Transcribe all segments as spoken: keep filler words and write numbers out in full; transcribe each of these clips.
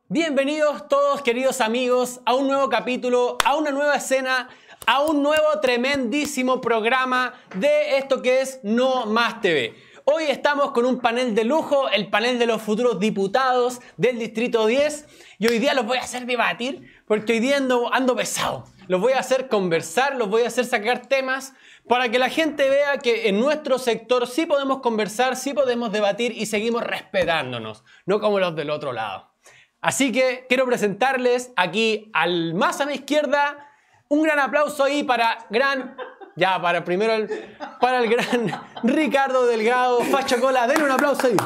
Bienvenidos todos, queridos amigos, a un nuevo capítulo, a una nueva escena, a un nuevo tremendísimo programa de esto que es No Más T V. Hoy estamos con un panel de lujo, el panel de los futuros diputados del Distrito diez, y hoy día los voy a hacer debatir porque hoy día ando, ando pesado. Los voy a hacer conversar, los voy a hacer sacar temas para que la gente vea que en nuestro sector sí podemos conversar, sí podemos debatir y seguimos respetándonos, no como los del otro lado. Así que quiero presentarles aquí al más a mi izquierda, un gran aplauso ahí para gran, ya para primero el, para el gran Ricardo Delgado, Facho Cola, denle un aplauso ahí.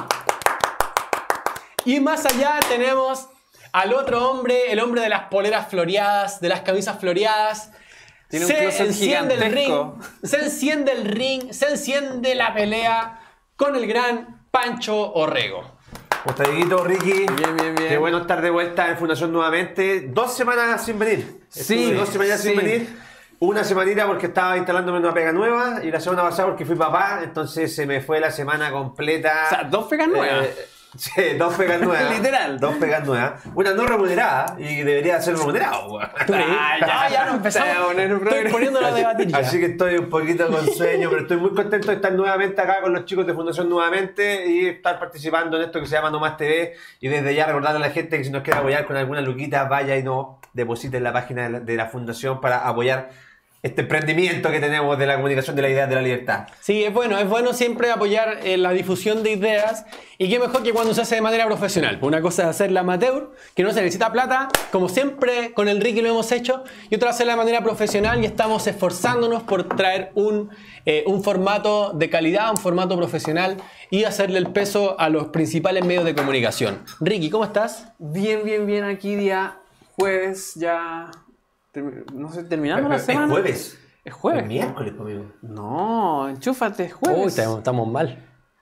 Y más allá tenemos al otro hombre, el hombre de las poleras floreadas, de las camisas floreadas. Tiene un se closet enciende el ring, gigantesco. se enciende el ring, se enciende la pelea con el gran Pancho Orrego. ¿Cómo está, Dieguito, Ricky? Bien, bien, bien. Qué bueno estar de vuelta en Fundación nuevamente. Dos semanas sin venir. Sí, Estuve dos semanas sí. sin venir. Una semanita porque estaba instalándome una pega nueva y la semana pasada porque fui papá, entonces se me fue la semana completa. O sea, dos pegas nuevas. Eh, sí, dos pegas nuevas. Literal. Dos pegas nuevas. Una no remunerada y debería ser remunerado, güey. Ah, ya, ya no empezamos. Te voy a poner un Estoy programa. poniéndolo a debatir ya. Así que estoy un poquito con sueño, pero estoy muy contento de estar nuevamente acá con los chicos de Fundación nuevamente y estar participando en esto que se llama No Más T V. Y desde ya recordarle a la gente que si nos quiere apoyar con alguna luquita, vaya y no deposite en la página de la, de la Fundación para apoyar este emprendimiento que tenemos de la comunicación de la idea de la libertad. Sí, es bueno, es bueno siempre apoyar eh, la difusión de ideas y qué mejor que cuando se hace de manera profesional. Una cosa es hacerla amateur, que no se necesita plata, como siempre con el Ricky lo hemos hecho, y otra hacerla de manera profesional y estamos esforzándonos por traer un, eh, un formato de calidad, un formato profesional y hacerle el peso a los principales medios de comunicación. Ricky, ¿cómo estás? Bien, bien, bien. Aquí día jueves ya... termi- No sé, terminando la ¿Es semana. jueves? ¿Es jueves? Es miércoles conmigo. No, enchúfate, es Uy, jueves. estamos, estamos mal.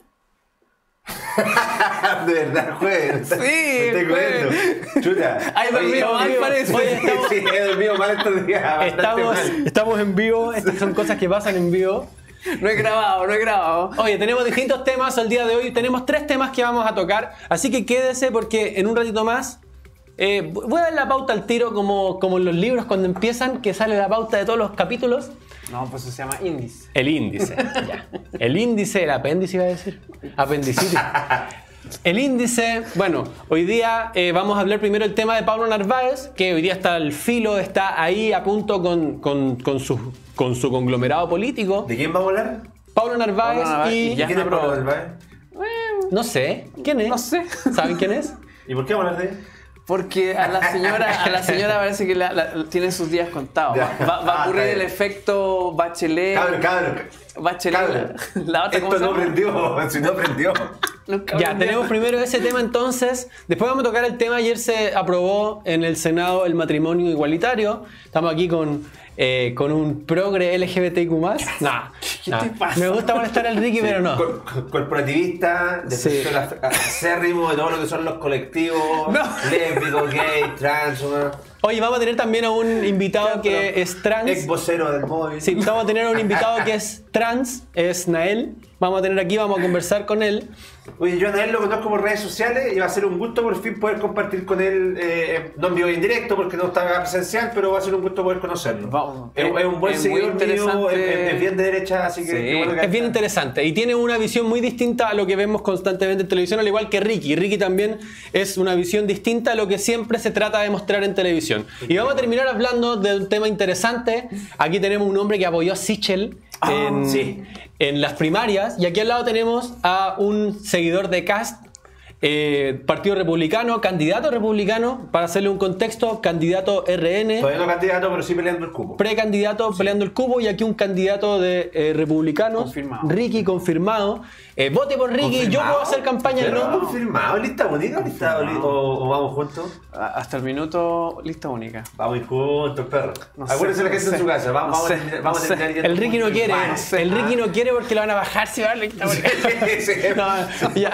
De verdad, jueves. Sí, Me estoy jueves. comiendo. Chuta. Ay, dormido Oye, mal, oye, parece. Oye, estamos... Sí, he dormido mal estos días. bastante Estamos, mal. estamos en vivo, estas son cosas que pasan en vivo. No he grabado, no he grabado. Oye, tenemos distintos temas el día de hoy. Tenemos tres temas que vamos a tocar. Así que quédese porque en un ratito más eh, voy a dar la pauta al tiro como, como en los libros cuando empiezan, que sale la pauta de todos los capítulos. No, pues eso se llama índice. El índice. Ya. El índice, el apéndice iba a decir. Apendicitis. El índice, bueno, hoy día eh, vamos a hablar primero del tema de Pablo Narváez, que hoy día está al filo, está ahí a punto con, con, con, su, con su conglomerado político. ¿De quién vamos a hablar? Pablo Narváez, Pablo Narváez y... y ya. ¿Quién es pero- Pablo Narváez? No sé, ¿quién es? No sé. ¿Saben quién es? ¿Y por qué vamos a hablar de él? Porque a la señora, a la señora parece que la- la- tiene sus días contados. Ya. Va, va a Ah, ocurrir está el bien. efecto Bachelet. Cabrón, cabrón. Bachelet. Cabrón. La otra, ¿cómo Esto se no llama? prendió, si no prendió. Nunca Ya, aprendí. tenemos primero ese tema entonces. Después vamos a tocar el tema. Ayer se aprobó en el Senado el matrimonio igualitario. Estamos aquí con, eh, con un progre L G B T Q más. Nah, ¿Qué nah. te pasa? Me gusta molestar al Ricky, pero no. Cor- cor- Corporativista, defensor ac- acérrimo de todo lo que son los colectivos, No. lésbico, gay, trans, ¿no? Hoy vamos a tener también a un invitado que es trans. ex vocero del móvil. Sí, vamos a tener a un invitado que es trans, es Nael. Vamos a tener aquí, vamos a conversar con él. Oye, yo a él lo conozco por redes sociales y va a ser un gusto por fin poder compartir con él, eh, no en vivo y en directo porque no está presencial, pero va a ser un gusto poder conocerlo. Vamos. Es, es un buen Es muy seguidor mío, interesante. es, es bien de derecha, así que Sí. qué bueno que Es bien está. interesante y tiene una visión muy distinta a lo que vemos constantemente en televisión, al igual que Ricky. Ricky también es una visión distinta a lo que siempre se trata de mostrar en televisión. Y vamos a terminar hablando de un tema interesante. Aquí tenemos un hombre que apoyó a Sichel en, sí. en las primarias y aquí al lado tenemos a un seguidor de Kast. Eh, Partido Republicano, candidato republicano, para hacerle un contexto, candidato R N, Todavía no candidato, pero sí peleando el cupo. precandidato peleando el cubo y aquí un candidato de eh, republicanos, Confirmado. Ricky confirmado. Eh, vote por Ricky, yo ¿Confirmado? puedo hacer campaña ¿Pero no. confirmado? ¿Lista bonita o, lista, Confirmado. o, o vamos juntos? A- Hasta el minuto, lista única. Vamos a ir juntos, perro. No sé, Acuérdense la no gente en sé. su casa. Vamos, No vamos sé, a terminar, vamos no a sé. terminar yendo El Ricky no juntos. quiere, Vale. el Ricky no quiere porque lo van a bajar si va a darle- Sí. No, ya.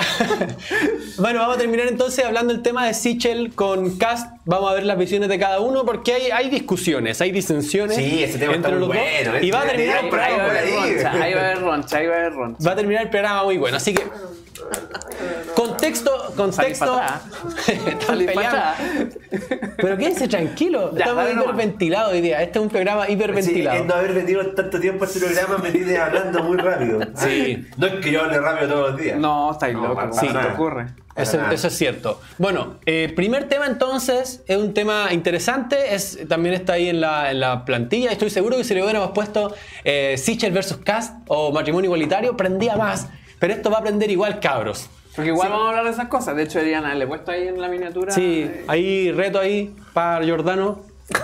Bueno, vamos a terminar entonces hablando del tema de Sichel con Kast. Vamos a ver las visiones de cada uno porque hay, hay discusiones, hay disensiones Sí, ese tema está entre muy los bueno, dos. ¿eh? Y va a terminar el Ahí por programa, Ahí va a haber ahí. roncha, ahí va a haber roncha, ahí va a haber roncha. va a terminar el programa muy bueno. Así que Contexto, contexto. Están Salí para peleando. atrás. Pero quédense tranquilos. Ya, Estamos dale nomás. hiperventilados hoy día. Este es un programa Sí, hiperventilado. es no haber venido tanto tiempo a este programa me tiene hablando muy rápido. Sí. No es que yo hable rápido todos los días. No, estáis No, loco. para ¿Cómo nada. te ocurre? Eso, nada. eso es cierto. Bueno, eh, primer tema entonces es un tema interesante. Es, también está ahí en la, en la plantilla. Estoy seguro que si le hubiéramos puesto eh, Sichel versus Cast o matrimonio igualitario, prendía más. Pero esto va a prender igual, cabros. Porque igual Sí. vamos a hablar de esas cosas. De hecho, Eliana, le he puesto ahí en la miniatura. Sí, eh, ahí reto ahí para Giordano.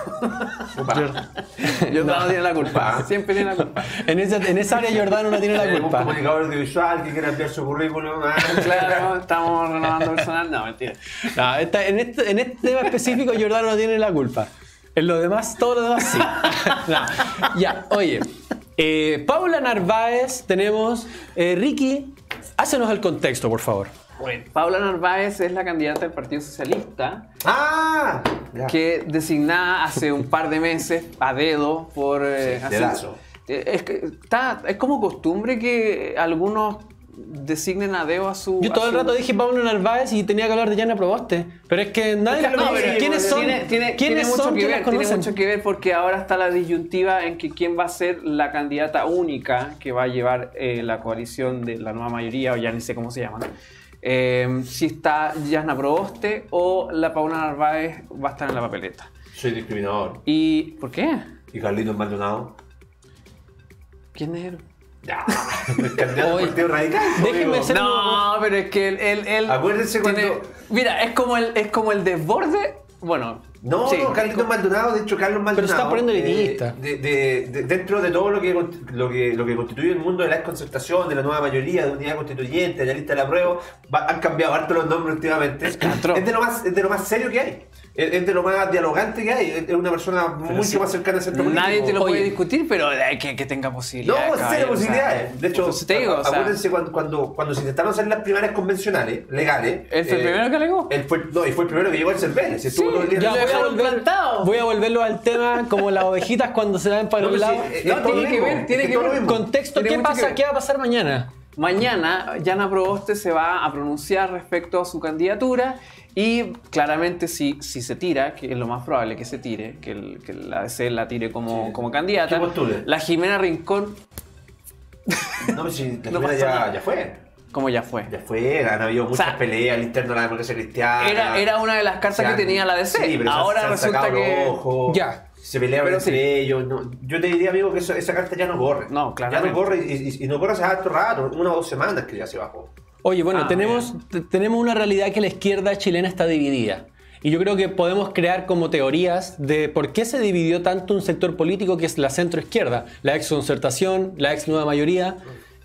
Yo no tiene la culpa. Siempre tiene la culpa. En esa, en esa área Giordano no tiene la Un culpa. comunicador audiovisual que quiera enviar su currículum. ah. Claro, estamos renovando personal. No, mentira. No, esta- en, este, en este tema específico Giordano no tiene la culpa. En lo demás, todo lo demás sí. No. Ya, oye. eh, Paula Narváez tenemos. eh, Ricky, hácenos el contexto, por favor. Bueno, Paula Narváez es la candidata del Partido Socialista ¡Ah! Ya. que designada hace un par de meses a dedo por... eh, Sí, hacer- dedazo. Eh, es, que está, es como costumbre que algunos designen a dedo a su... Yo todo a el su- rato dije Paula Narváez y tenía que hablar de Yana Proboste. Pero es que nadie Es que la no, conoce. pero ¿Quiénes son? Tiene, tiene- ¿Quiénes tiene mucho son? que ¿Quién ver, las tiene conocen? mucho que ver porque ahora está la disyuntiva en que quién va a ser la candidata única que va a llevar eh, la coalición de la nueva mayoría, o ya ni sé cómo se llama. Eh, si está Yana Proboste o la Paula Narváez va a estar en la papeleta. Soy discriminador. ¿Y por qué? ¿Y Carlitos Maldonado? ¿Quién es él? Ya. El candidato Oye, del Partido Radical. déjenme amigo. ser- No, pero es que él... él, él Acuérdense tiene- cuando- Mira, es como el, es como el desborde... Bueno, No, sí, no, Carlitos Maldonado, de hecho Carlos Maldonado. Pero se está poniendo elitista. eh, de, de- de- dentro de todo lo que, const- lo, que, lo que constituye el mundo de la desconcertación, de la nueva mayoría, de unidad constituyente, de la lista de la prueba, va- han cambiado harto los nombres últimamente. Es Castro. de, lo más, es de lo más serio que hay. Es, es de lo más dialogante que hay. Es una persona mucho sí. más cercana al centro político. nadie te lo Oye. puede discutir, pero hay que, que tenga No, posibilidades. cero caballero, o sea, posibilidades. De hecho, pues te digo, a- o sea, acuérdense cuando, cuando, cuando se intentaron hacer las primarias convencionales, legales. ¿él fue el eh, primero que alegó? Él fue, no, y fue el primero que llegó al Cervel. Se estuvo Sí, todo el día Ya, en lo el voy a, dejaron volver, plantado. voy a volverlo al tema como las ovejitas cuando se dan para No, un pero lado. sí, eh, No, es todo tiene lo que mismo, ver, tiene es que todo lo ver. mismo. Contexto, Tiene ¿qué mucho que pasa? ver. ¿Qué va a pasar mañana? Mañana, Yana Proboste se va a pronunciar respecto a su candidatura y claramente si, si se tira, que es lo más probable que se tire, que, el- que la A D C la tire como, Sí. como candidata, ¿Qué postule? la Jimena Rincón, No, pero si la No primera pasó nada. ya, ya fue. como ya fue. Ya fue, han habido muchas O sea, peleas al interno de la democracia cristiana. Era, era una de las cartas Se han- que tenía la A D C. Sí, pero se han- Ahora se han resulta sacado que... los ojos, Ya. Se pelearon Pero entre sí. ellos. no, yo te diría, amigo, que eso- esa carta ya no corre. No, Ya claramente. no corre y, y- y no corre hace harto rato, una o dos semanas que ya se bajó. Oye, bueno, Ah, tenemos, te- tenemos una realidad que la izquierda chilena está dividida. Y yo creo que podemos crear como teorías de por qué se dividió tanto un sector político que es la centroizquierda, la ex concertación, la ex nueva mayoría.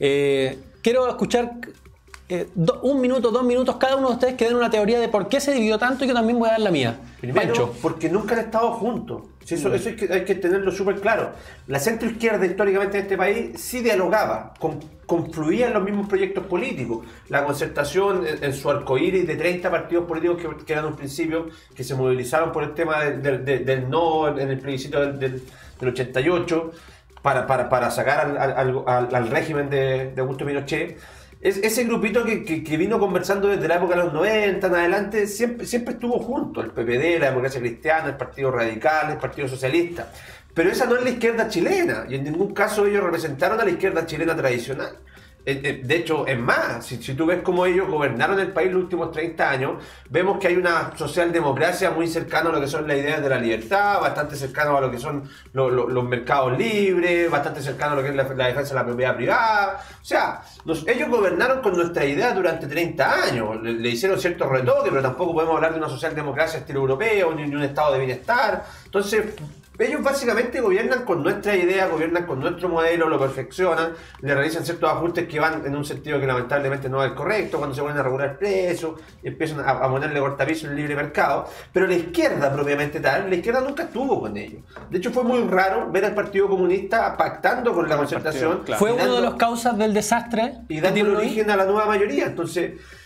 Eh, quiero escuchar eh, do- un minuto, dos minutos, cada uno de ustedes que den una teoría de por qué se dividió tanto y yo también voy a dar la mía. Primero, Pancho. porque nunca han estado juntos. Si eso, eso hay, que, hay que tenerlo súper claro. La centroizquierda históricamente en este país sí dialogaba, con, confluía en los mismos proyectos políticos. La concertación en, en su arcoíris de treinta partidos políticos que, que eran un principio, que se movilizaron por el tema del, del- del- del no en el plebiscito del, del- del ochenta y ocho para, para, para sacar al, al- al- al régimen de, de Augusto Pinochet. Es, ese grupito que, que, que vino conversando desde la época de los noventa en adelante siempre, siempre estuvo junto, el P P D, la Democracia Cristiana, el Partido Radical, el Partido Socialista. Pero esa no es la izquierda chilena, y en ningún caso ellos representaron a la izquierda chilena tradicional. Eh, eh, De hecho, es más, si, si tú ves cómo ellos gobernaron el país los últimos treinta años, vemos que hay una socialdemocracia muy cercana a lo que son las ideas de la libertad, bastante cercano a lo que son lo- lo- los mercados libres, bastante cercano a lo que es la, la defensa de la propiedad privada. O sea, nos- ellos gobernaron con nuestra idea durante treinta años, le, le hicieron ciertos retoques, pero tampoco podemos hablar de una socialdemocracia estilo europeo, ni de un estado de bienestar. Entonces, ellos básicamente gobiernan con nuestra idea, gobiernan con nuestro modelo, lo perfeccionan, le realizan ciertos ajustes que van en un sentido que lamentablemente no es el correcto, cuando se vuelven a regular precios, empiezan a, a ponerle cortapiso en el libre mercado, pero la izquierda propiamente tal, la izquierda nunca estuvo con ellos. De hecho fue muy raro ver al Partido Comunista pactando con la Con el concertación. partido, claro. Fue y uno de dando- los causas del desastre. y que dando tiene hoy. origen a la nueva mayoría. Entonces,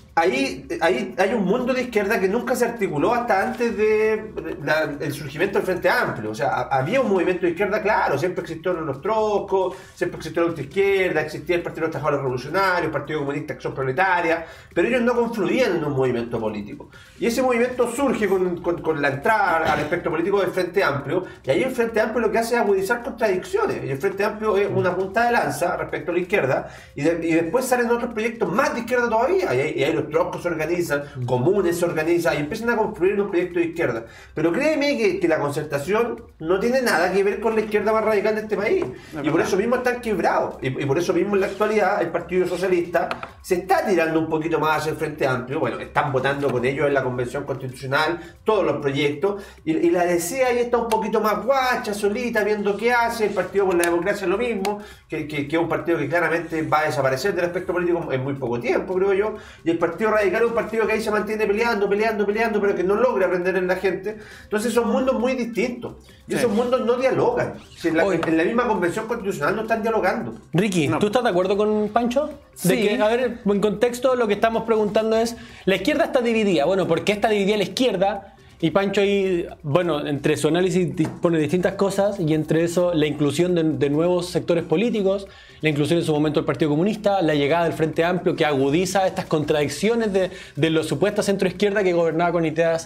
Ahí, ahí hay un mundo de izquierda que nunca se articuló hasta antes del de surgimiento del Frente Amplio. O sea, a, había un movimiento de izquierda, claro, siempre existieron los troscos, siempre existió la ultraizquierda, existía el Partido de los Trabajadores Revolucionarios, el Partido Comunista Acción Proletaria, pero ellos no confluían en un movimiento político. Y ese movimiento surge con, con, con la entrada al espectro político del Frente Amplio, y ahí el Frente Amplio lo que hace es agudizar contradicciones. Y el Frente Amplio es una punta de lanza respecto a la izquierda, y, de, y después salen otros proyectos más de izquierda todavía, y ahí, y ahí los troscos se organizan, comunes se organizan, y empiezan a construir un proyecto de izquierda. Pero créeme que, que la Concertación no tiene nada que ver con la izquierda más radical de este país, y por eso mismo están quebrados, y, y por eso mismo en la actualidad el Partido Socialista se está tirando un poquito más hacia el Frente Amplio. Bueno, están votando con ellos en la Convención Constitucional todos los proyectos, y, y la D C ahí está un poquito más guacha, solita, viendo qué hace. El Partido por la Democracia es lo mismo, que, que, que es un partido que claramente va a desaparecer del aspecto político en muy poco tiempo, creo yo, y el Partido Radical es un partido que ahí se mantiene peleando, peleando, peleando, pero que no logra aprender en la gente. Entonces son mundos muy distintos, y sí, esos mundos no dialogan. Si en, la, en la misma Convención Constitucional no están dialogando. Ricky, no. ¿Tú estás de acuerdo con Pancho? De Sí. que, a ver, en contexto lo que estamos preguntando es, la izquierda está dividida. Bueno, ¿por qué está dividida la izquierda? Y Pancho ahí, bueno, entre su análisis pone distintas cosas, y entre eso la inclusión de, de nuevos sectores políticos, la inclusión en su momento del Partido Comunista, la llegada del Frente Amplio que agudiza estas contradicciones de, de los supuestos centroizquierda que gobernaba con ideas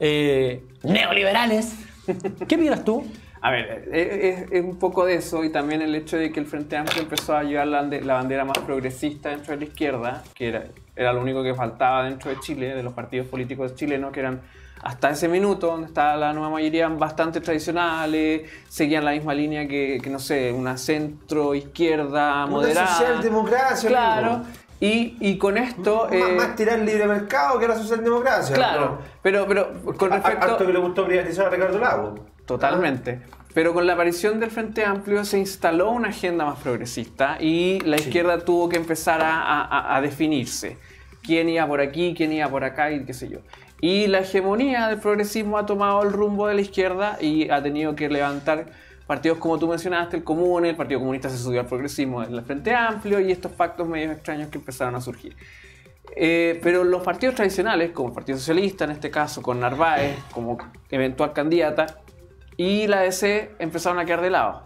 eh, neoliberales. ¿Qué opinas tú? A ver, es, es un poco de eso, y también el hecho de que el Frente Amplio empezó a llevar la, la bandera más progresista dentro de la izquierda, que era, era lo único que faltaba dentro de Chile, de los partidos políticos chilenos, que eran hasta ese minuto, donde estaba la nueva mayoría, bastante tradicionales, seguían la misma línea que, que no sé, una centro-izquierda moderada. Una socialdemocracia. Claro. Mismo. Y, y con esto... Más, eh, más tirar libre mercado que la socialdemocracia. Claro, ¿no? pero, pero con respecto... Harto que le gustó privatizar a Ricardo Lago. Totalmente. Pero con la aparición del Frente Amplio se instaló una agenda más progresista, y la izquierda sí. tuvo que empezar a, a, a definirse. Quién iba por aquí, quién iba por acá, y qué sé yo. Y la hegemonía del progresismo ha tomado el rumbo de la izquierda y ha tenido que levantar partidos como tú mencionaste, el Común, el Partido Comunista se subió al progresismo del Frente Amplio, y estos pactos medios extraños que empezaron a surgir. Eh, pero los partidos tradicionales, como el Partido Socialista en este caso, con Narváez como eventual candidata, y la D C empezaron a quedar de lado.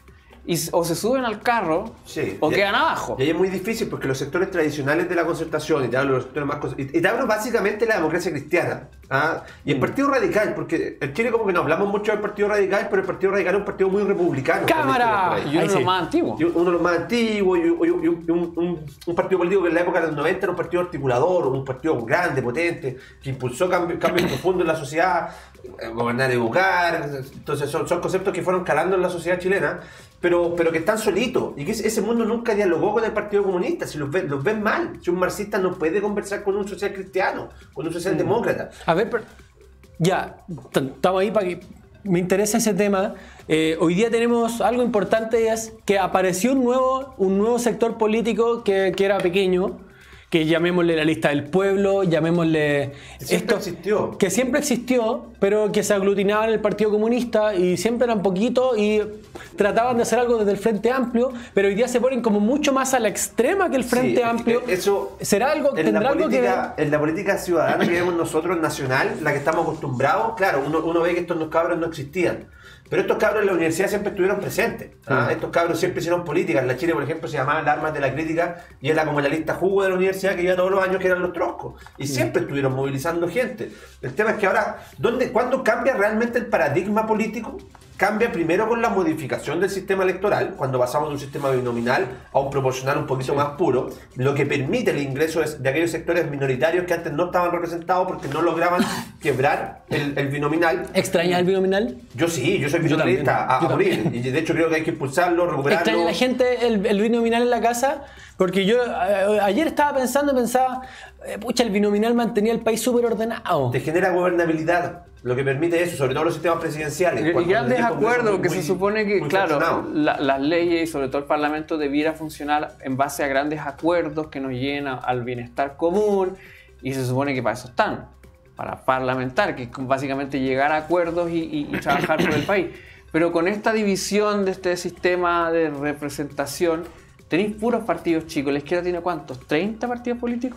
Y, o se suben al carro, sí, o y, quedan abajo. Y ahí es muy difícil porque los sectores tradicionales de la Concertación, y te hablo de los sectores más cos- y, y te hablo básicamente de la democracia cristiana, ¿ah? Y el Mm. Partido Radical, porque en Chile como que no hablamos mucho del Partido Radical, pero el Partido Radical es un partido muy republicano. ¡Cámara! Y uno de los más antiguos. Y uno de los más antiguos, y, y- y un, un- un- un partido político que en la época de los noventa era un partido articulador, un partido grande, potente, que impulsó cambios cambios profundos en la sociedad, eh, gobernar, educar. Entonces son, son conceptos que fueron calando en la sociedad chilena, pero, pero que están solitos, y que ese, ese mundo nunca dialogó con el Partido Comunista. Si los ven, los ven mal, si un marxista no puede conversar con un social cristiano, con un socialdemócrata. A ver, pero, ya, estamos ahí para que me interesa ese tema. Eh, hoy día tenemos algo importante, y es que apareció un nuevo, un nuevo sector político que, que era pequeño, que llamémosle la lista del pueblo, llamémosle... Siempre existió. Que siempre existió, pero que se aglutinaba en el Partido Comunista, y siempre eran poquitos y trataban de hacer algo desde el Frente Amplio, pero hoy día se ponen como mucho más a la extrema que el Frente Sí, Amplio. Eso, ¿Será algo, en tendrá la algo que política, ver? en la política ciudadana que vemos nosotros, nacional, la que estamos acostumbrados, claro, uno, uno ve que estos cabros no existían. Pero estos cabros en la universidad siempre estuvieron presentes. ¿ah? Sí. Estos cabros siempre hicieron política. En la Chile, por ejemplo, se llamaban las armas de la crítica, y era como la lista jugo de la universidad que iba todos los años, que eran los troscos. Y Sí. siempre estuvieron movilizando gente. El tema es que ahora, ¿dónde, ¿cuándo cambia realmente el paradigma político? Cambia primero con la modificación del sistema electoral, cuando pasamos de un sistema binominal a un proporcional un poquito más puro, lo que permite el ingreso de aquellos sectores minoritarios que antes no estaban representados porque no lograban quebrar el, el binominal. ¿Extrañas el binominal? Yo sí, yo soy Yo binominalista también, a, yo a morir. Y de hecho creo que hay que impulsarlo, recuperarlo. ¿Extraña la gente el, el binominal en la casa? Porque yo a- ayer estaba pensando, pensaba, eh, pucha, el binominal mantenía el país súper ordenado. Te genera gobernabilidad, lo que permite eso, sobre todo los sistemas presidenciales. Y cuando grandes el Congreso acuerdos muy- que se supone que, muy claro, fraccionado. la- las leyes y sobre todo el Parlamento debiera funcionar en base a grandes acuerdos que nos lleven a- al bienestar común, y se supone que para eso están, para parlamentar, que es básicamente llegar a acuerdos y, y- y trabajar por el país. Pero con esta división de este sistema de representación, tenéis puros partidos chicos. ¿La izquierda tiene cuántos? ¿treinta partidos políticos?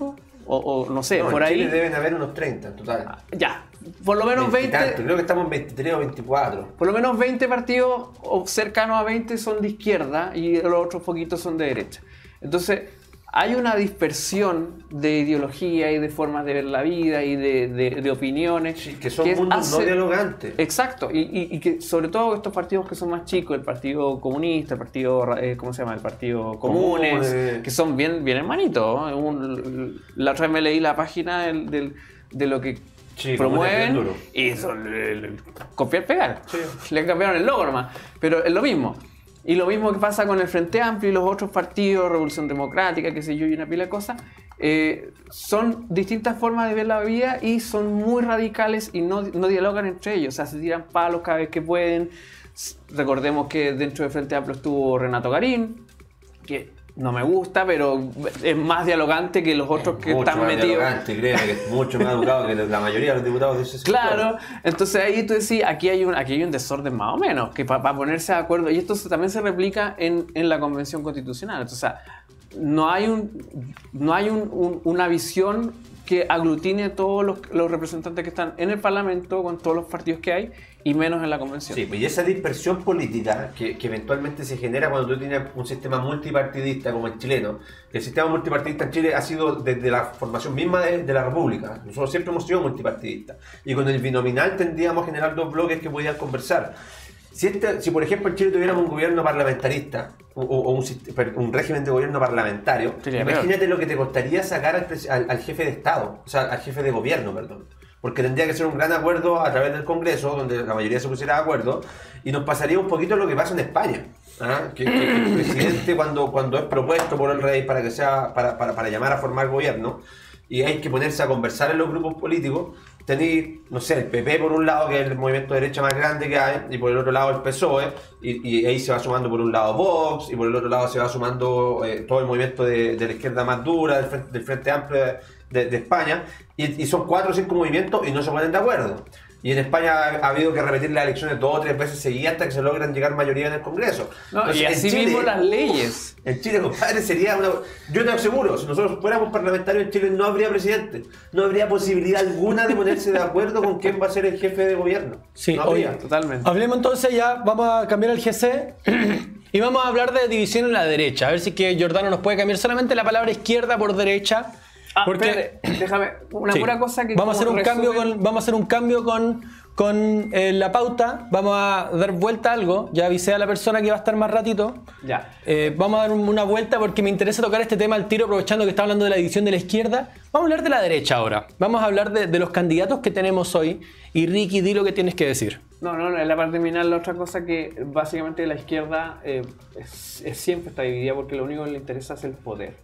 o, o no sé, No, por en ahí. Chile deben haber unos treinta en total. Ya, por lo menos veinte. Tanto, creo que estamos en veintitrés o veinticuatro. Por lo menos veinte partidos o cercanos a veinte son de izquierda y los otros poquitos son de derecha. Entonces, hay una dispersión de ideología y de formas de ver la vida y de, de, de opiniones. Sí, que son mundos hace... no dialogantes. Exacto, y, y, y que sobre todo estos partidos que son más chicos, el Partido Comunista, el Partido, eh, ¿cómo se llama? El Partido Comunes, Comunes. que son bien, bien hermanitos. ¿no? Un, la otra vez me leí la página del, del, de lo que Sí, promueven Comunes y son el, el, copiar pegar. Sí. Le cambiaron el logo nomás, pero es lo mismo. Y lo mismo que pasa con el Frente Amplio y los otros partidos, Revolución Democrática, qué sé yo, y una pila de cosas. Eh, son distintas formas de ver la vida y son muy radicales y no, no dialogan entre ellos. O sea, se tiran palos cada vez que pueden. Recordemos que dentro del Frente Amplio estuvo Renato Garín, que no me gusta, pero es más dialogante que los otros que mucho están más metidos. dialogante, créeme, que es mucho más educado que la mayoría de los diputados de ese sector. Claro, entonces ahí tú decís, aquí hay un, aquí hay un desorden más o menos, que para ponerse de acuerdo, y esto se- también se replica en, en la Convención Constitucional. Entonces, o sea, no hay, un, no hay un- un- una visión que aglutine a todos los, los representantes que están en el Parlamento, con todos los partidos que hay, y menos en la Convención. Sí, pues y esa dispersión política que, que eventualmente se genera cuando tú tienes un sistema multipartidista como el chileno. El sistema multipartidista en Chile ha sido desde la formación misma de, de la República. Nosotros siempre hemos sido multipartidistas. Y con el binominal tendríamos a generar dos bloques que podían conversar. Si, este, si por ejemplo en Chile tuviéramos un gobierno parlamentarista o, o un, sist- per- un régimen de gobierno parlamentario, Sería imagínate peor. lo que te costaría sacar al, pres- al- al jefe de Estado, o sea, al jefe de gobierno, perdón. Porque tendría que ser un gran acuerdo a través del Congreso, donde la mayoría se pusiera de acuerdo, y nos pasaría un poquito lo que pasa en España. ¿ah? Que, que el presidente cuando, cuando es propuesto por el rey para, que sea, para, para, para llamar a formar gobierno, y hay que ponerse a conversar en los grupos políticos, tenéis, no sé, el P P por un lado, que es el movimiento de derecha más grande que hay, y por el otro lado el P S O E, y, y ahí se va sumando por un lado Vox, y por el otro lado se va sumando eh, todo el movimiento de, de la izquierda más dura, del Frente, del Frente Amplio de, de- de España, y, y son cuatro o cinco movimientos y no se ponen de acuerdo. Y en España ha, ha habido que repetir las elecciones dos o tres veces seguidas hasta que se logran llegar mayoría en el Congreso. No, Entonces, y en así Chile- mismo las leyes. En Chile, compadre, sería una... Yo te aseguro, si nosotros fuéramos parlamentarios en Chile no habría presidente. No habría posibilidad alguna de ponerse de acuerdo con quién va a ser el jefe de gobierno. Sí, no habría. oye, Totalmente. Hablemos entonces ya, vamos a cambiar el G C y vamos a hablar de división en la derecha. A ver si que Giordano nos puede cambiar solamente la palabra izquierda por derecha. Ah, porque espérate, déjame, una Sí. pura cosa que... vamos a hacer como un cambio resumen- con vamos a hacer un cambio con con eh, la pauta. Vamos a dar vuelta a algo. Ya avisé a la persona que va a estar más ratito. Ya. Eh, vamos a dar un- una vuelta porque me interesa tocar este tema al tiro, aprovechando que está hablando de la división de la izquierda. Vamos a hablar de la derecha ahora. Vamos a hablar de, de los candidatos que tenemos hoy. Y Ricky, di lo que tienes que decir. No, no, no, en la parte terminal la otra cosa que básicamente la izquierda eh, es- es- siempre está dividida porque lo único que le interesa es el poder.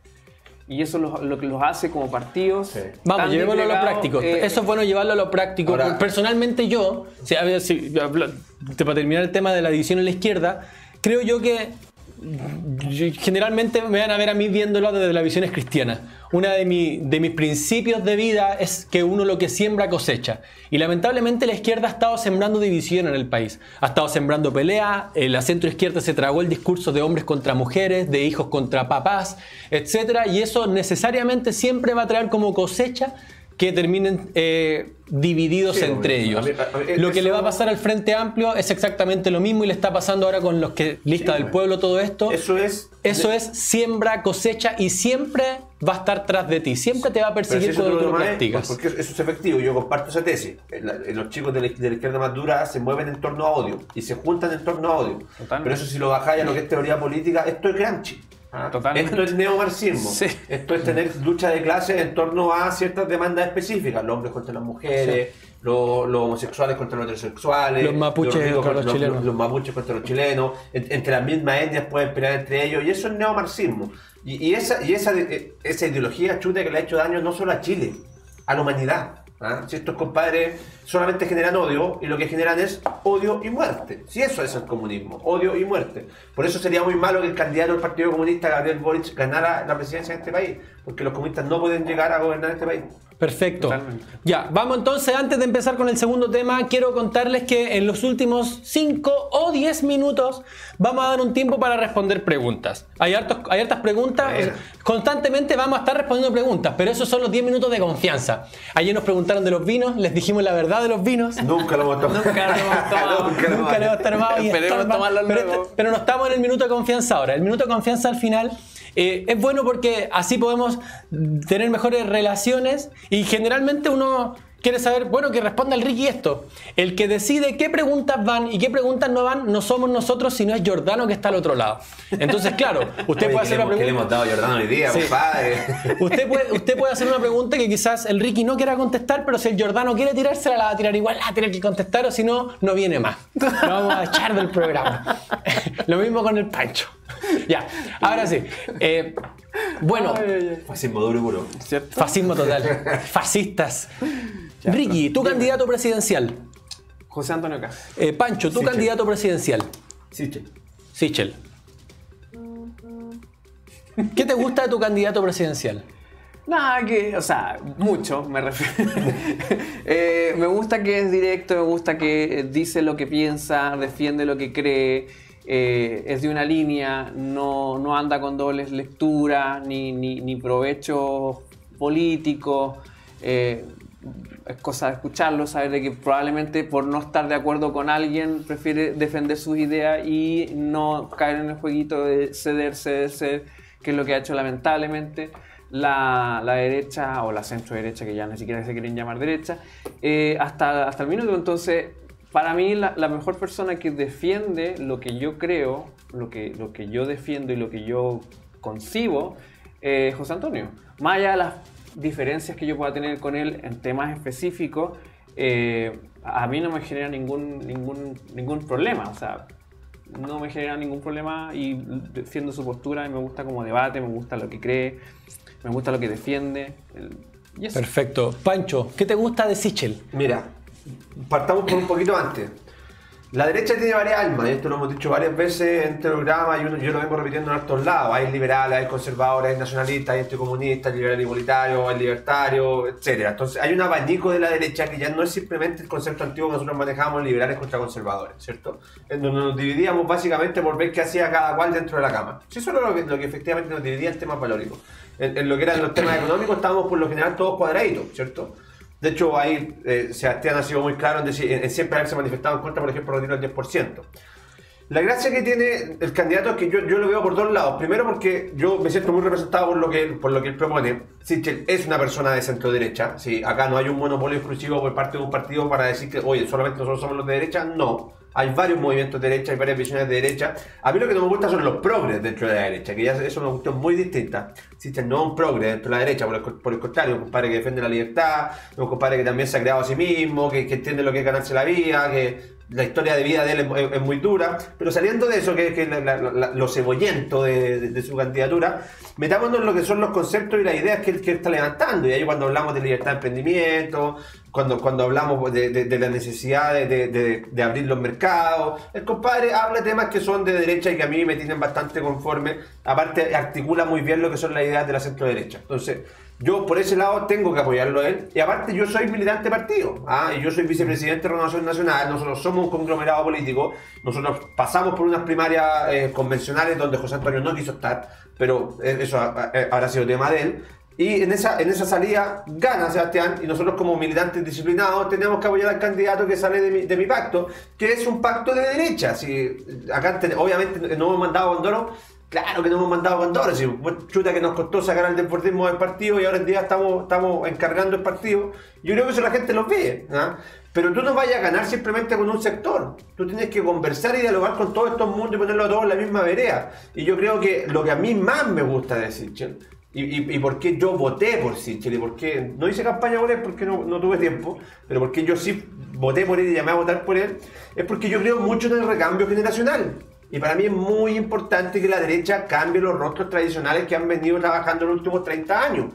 Y eso lo, lo que los hace como partidos. Sí. Vamos, tan llevémoslo a lo disgregados, práctico. eh, Eso es bueno llevarlo a lo práctico. Ahora- Personalmente yo, si, a ver, si- habla- te- para terminar el tema de la división en la izquierda, creo yo que yo- generalmente me van a ver a mí viéndolo desde la visión cristiana. Una de, mi- de mis principios de vida es que uno lo que siembra cosecha. Y lamentablemente la izquierda ha estado sembrando división en el país. Ha estado sembrando pelea, eh, la centro izquierda se tragó el discurso de hombres contra mujeres, de hijos contra papás, etcétera. Y eso necesariamente siempre va a traer como cosecha que terminen eh, divididos Sí, entre a mí- ellos. a mí- Lo que eso- le va a pasar al Frente Amplio es exactamente lo mismo y le está pasando ahora con los que lista Sí, del bueno. pueblo todo esto. Eso es... Eso es siembra, cosecha y siempre va a estar tras de ti. Siempre te va a Pero si perseguir eso con tú lo que lo tú tomas, practicas. porque eso es efectivo, yo comparto esa tesis. La- Los chicos de la, de la izquierda más dura se mueven en torno a odio y se juntan en torno a odio. Totalmente. Pero eso si lo bajáis a lo que es teoría política, esto es Gramsci. ¿ah? Totalmente. Esto es neomarxismo. Sí. Esto es tener lucha de clases en torno a ciertas demandas específicas. Los hombres contra las mujeres, los, los homosexuales contra los heterosexuales, Los mapuches ricos contra los chilenos. los mapuches contra los chilenos, en- entre las mismas etnias pueden pelear entre ellos, y eso es neomarxismo. Y, y esa, y esa, eh, esa ideología chuta que le ha hecho daño no solo a Chile, a la humanidad. ¿ah? Si estos compadres solamente generan odio y lo que generan es odio y muerte. Si eso es el comunismo, odio y muerte. Por eso sería muy malo que el candidato del Partido Comunista, Gabriel Boric, ganara la presidencia de este país, porque los comunistas no pueden llegar a gobernar este país. Perfecto. Totalmente. Ya, vamos entonces, antes de empezar con el segundo tema, quiero contarles que en los últimos cinco o diez minutos vamos a dar un tiempo para responder preguntas. Hay, hartos, hay hartas preguntas, Bueno. constantemente vamos a estar respondiendo preguntas, pero esos son los diez minutos de confianza. Ayer nos preguntaron de los vinos, les dijimos la verdad de los vinos. Nunca lo hemos tomado. Nunca lo hemos tomado. Nunca lo hemos Nunca le hemos tomado y Esperemos estorba, tomarlo pero, luego. este- pero no estamos en el minuto de confianza ahora. El minuto de confianza al final eh, es bueno porque así podemos tener mejores relaciones y generalmente uno quiere saber, bueno, que responda el Ricky esto. El que decide qué preguntas van y qué preguntas no van no somos nosotros, sino es Giordano que está al otro lado. Entonces, claro, usted Oye, puede ¿qué hacer le una hemos- ¿Qué le hemos pregunta. dado a Giordano hoy día, Sí. compadre? Usted puede, usted puede hacer una pregunta que quizás el Ricky no quiera contestar, pero si el Giordano quiere tirársela, la va a tirar igual, la va a tener que contestar, o si no, no viene más. Lo vamos a echar del programa. Lo mismo con el Pancho. Ya, ahora sí. Eh, bueno, Fascismo duro y puro. ¿Cierto? fascismo total. Fascistas. Ricky, tu candidato presidencial. José Antonio Caz. Eh, Pancho, tu Sí, candidato presidencial. Sí, che. Sichel. ¿Qué te gusta de tu candidato presidencial? Nada que, o sea, mucho me refiero. Eh, me gusta que es directo, me gusta que dice lo que piensa, defiende lo que cree, eh, es de una línea, no, no anda con dobles lecturas, ni, ni, ni provechos políticos. Eh, es cosa de escucharlo, saber de que probablemente por no estar de acuerdo con alguien prefiere defender sus ideas y no caer en el jueguito de ceder, ceder, ceder, que es lo que ha hecho lamentablemente la, la derecha o la centro derecha, que ya ni siquiera se quieren llamar derecha, eh, hasta, hasta el minuto. Entonces, para mí la, la mejor persona que defiende lo que yo creo, lo que, lo que yo defiendo y lo que yo concibo, es José Antonio. Más allá de las diferencias que yo pueda tener con él en temas específicos, eh, a mí no me genera ningún, ningún, ningún problema. O sea, no me genera ningún problema y defiendo su postura y me gusta como debate, me gusta lo que cree, me gusta lo que defiende. el- y eso. Perfecto. Pancho, ¿qué te gusta de Sichel? Mira, partamos por un poquito antes. La derecha tiene varias almas, y esto lo hemos dicho varias veces en este programa, y uno- yo lo vengo repitiendo en altos lados. Hay liberales, hay conservadores, hay nacionalistas, hay anticomunistas, hay liberal igualitario, hay libertario, etcétera. Entonces hay un abanico de la derecha que ya no es simplemente el concepto antiguo que nosotros manejamos, liberales contra conservadores, ¿cierto? En donde nos dividíamos básicamente por ver qué hacía cada cual dentro de la cama. Sí, eso era lo que, lo que efectivamente nos dividía en temas valóricos. En, en lo que eran los temas económicos estábamos por lo general todos cuadraditos, ¿cierto? De hecho, ahí eh, Sebastián ha sido muy claro en, decir, en, en siempre haberse manifestado en contra, por ejemplo, del retiro del diez por ciento. La gracia que tiene el candidato es que yo, yo lo veo por dos lados. Primero porque yo me siento muy representado por lo que, él- por lo que él propone. Sichel es una persona de centro derecha. Sí, acá no hay un monopolio exclusivo por parte de un partido para decir que, oye, solamente nosotros somos los de derecha. No. Hay varios movimientos de derecha, hay varias visiones de derecha. A mí lo que no me gusta son los progres dentro de la derecha, que ya es una cuestión muy distinta. Sichel no es un progre dentro de la derecha, por el, por el contrario, un compadre que defiende la libertad, un compadre que también se ha creado a sí mismo, que, que entiende lo que es ganarse la vida, que la historia de vida de él es, es- es muy dura. Pero saliendo de eso, que es que la- la- la- lo cebollento de, de- de su candidatura, metámonos en lo que son los conceptos y las ideas que él, que él está levantando. Y ahí cuando hablamos de libertad de emprendimiento, cuando, cuando hablamos de, de- de la necesidad de, de- de- de abrir los mercados, el compadre habla de temas que son de derecha y que a mí me tienen bastante conforme. Aparte, articula muy bien lo que son las ideas de la centro derecha. Entonces, yo por ese lado tengo que apoyarlo a él. Y aparte yo soy militante de partido. ¿ah? Y yo soy vicepresidente de Renovación Nacional. Nosotros somos un conglomerado político. Nosotros pasamos por unas primarias eh, convencionales donde José Antonio no quiso estar. Pero eh, eso ha- ha- habrá sido tema de él. Y en esa, en esa salida gana Sebastián. Y nosotros como militantes disciplinados tenemos que apoyar al candidato que sale de mi, de mi pacto. Que es un pacto de derecha. Si, acá ten- obviamente no hemos mandado a Condoro. Claro que no hemos mandado con Condoro, si chuta que nos costó sacar al deportismo del partido y ahora en día estamos, estamos encargando el partido. Yo creo que eso la gente lo ve, ¿ah? Pero tú no vayas a ganar simplemente con un sector. Tú tienes que conversar y dialogar con todos estos mundos y ponerlo a todos en la misma vereda. Y yo creo que lo que a mí más me gusta de Sichel, y, y, y por qué yo voté por Sichel, y por qué no hice campaña por él porque no, no tuve tiempo, pero porque yo sí voté por él y llamé a votar por él, es porque yo creo mucho en el recambio generacional. Y para mí es muy importante que la derecha cambie los rostros tradicionales que han venido trabajando en los últimos treinta años.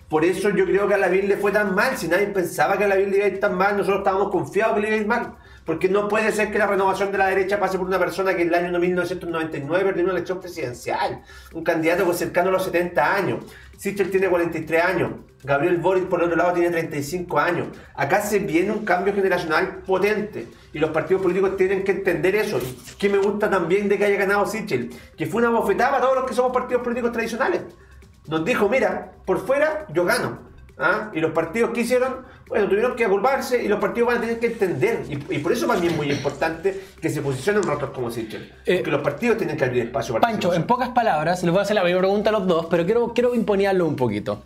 Por eso yo creo que a Lavín le fue tan mal. Si nadie pensaba que a Lavín le iba a ir tan mal, nosotros estábamos confiados que le iba a ir mal. Porque no puede ser que la renovación de la derecha pase por una persona que en el año mil novecientos noventa y nueve perdió una elección presidencial. Un candidato pues cercano a los setenta años. Sichel tiene cuarenta y tres años. Gabriel Boric, por otro lado, tiene treinta y cinco años. Acá se viene un cambio generacional potente. Y los partidos políticos tienen que entender eso. Que me gusta también de que haya ganado Sichel. Que fue una bofetada para todos los que somos partidos políticos tradicionales. Nos dijo, mira, por fuera yo gano. ¿Ah? Y los partidos que hicieron, bueno, tuvieron que agruparse y los partidos van a tener que entender. Y, y por eso para mí es muy importante que se posicionen rostros como Sichel. Eh, porque los partidos tienen que abrir espacio para Pancho, en pocas palabras, les voy a hacer la misma pregunta a los dos, pero quiero, quiero imponerlo un poquito.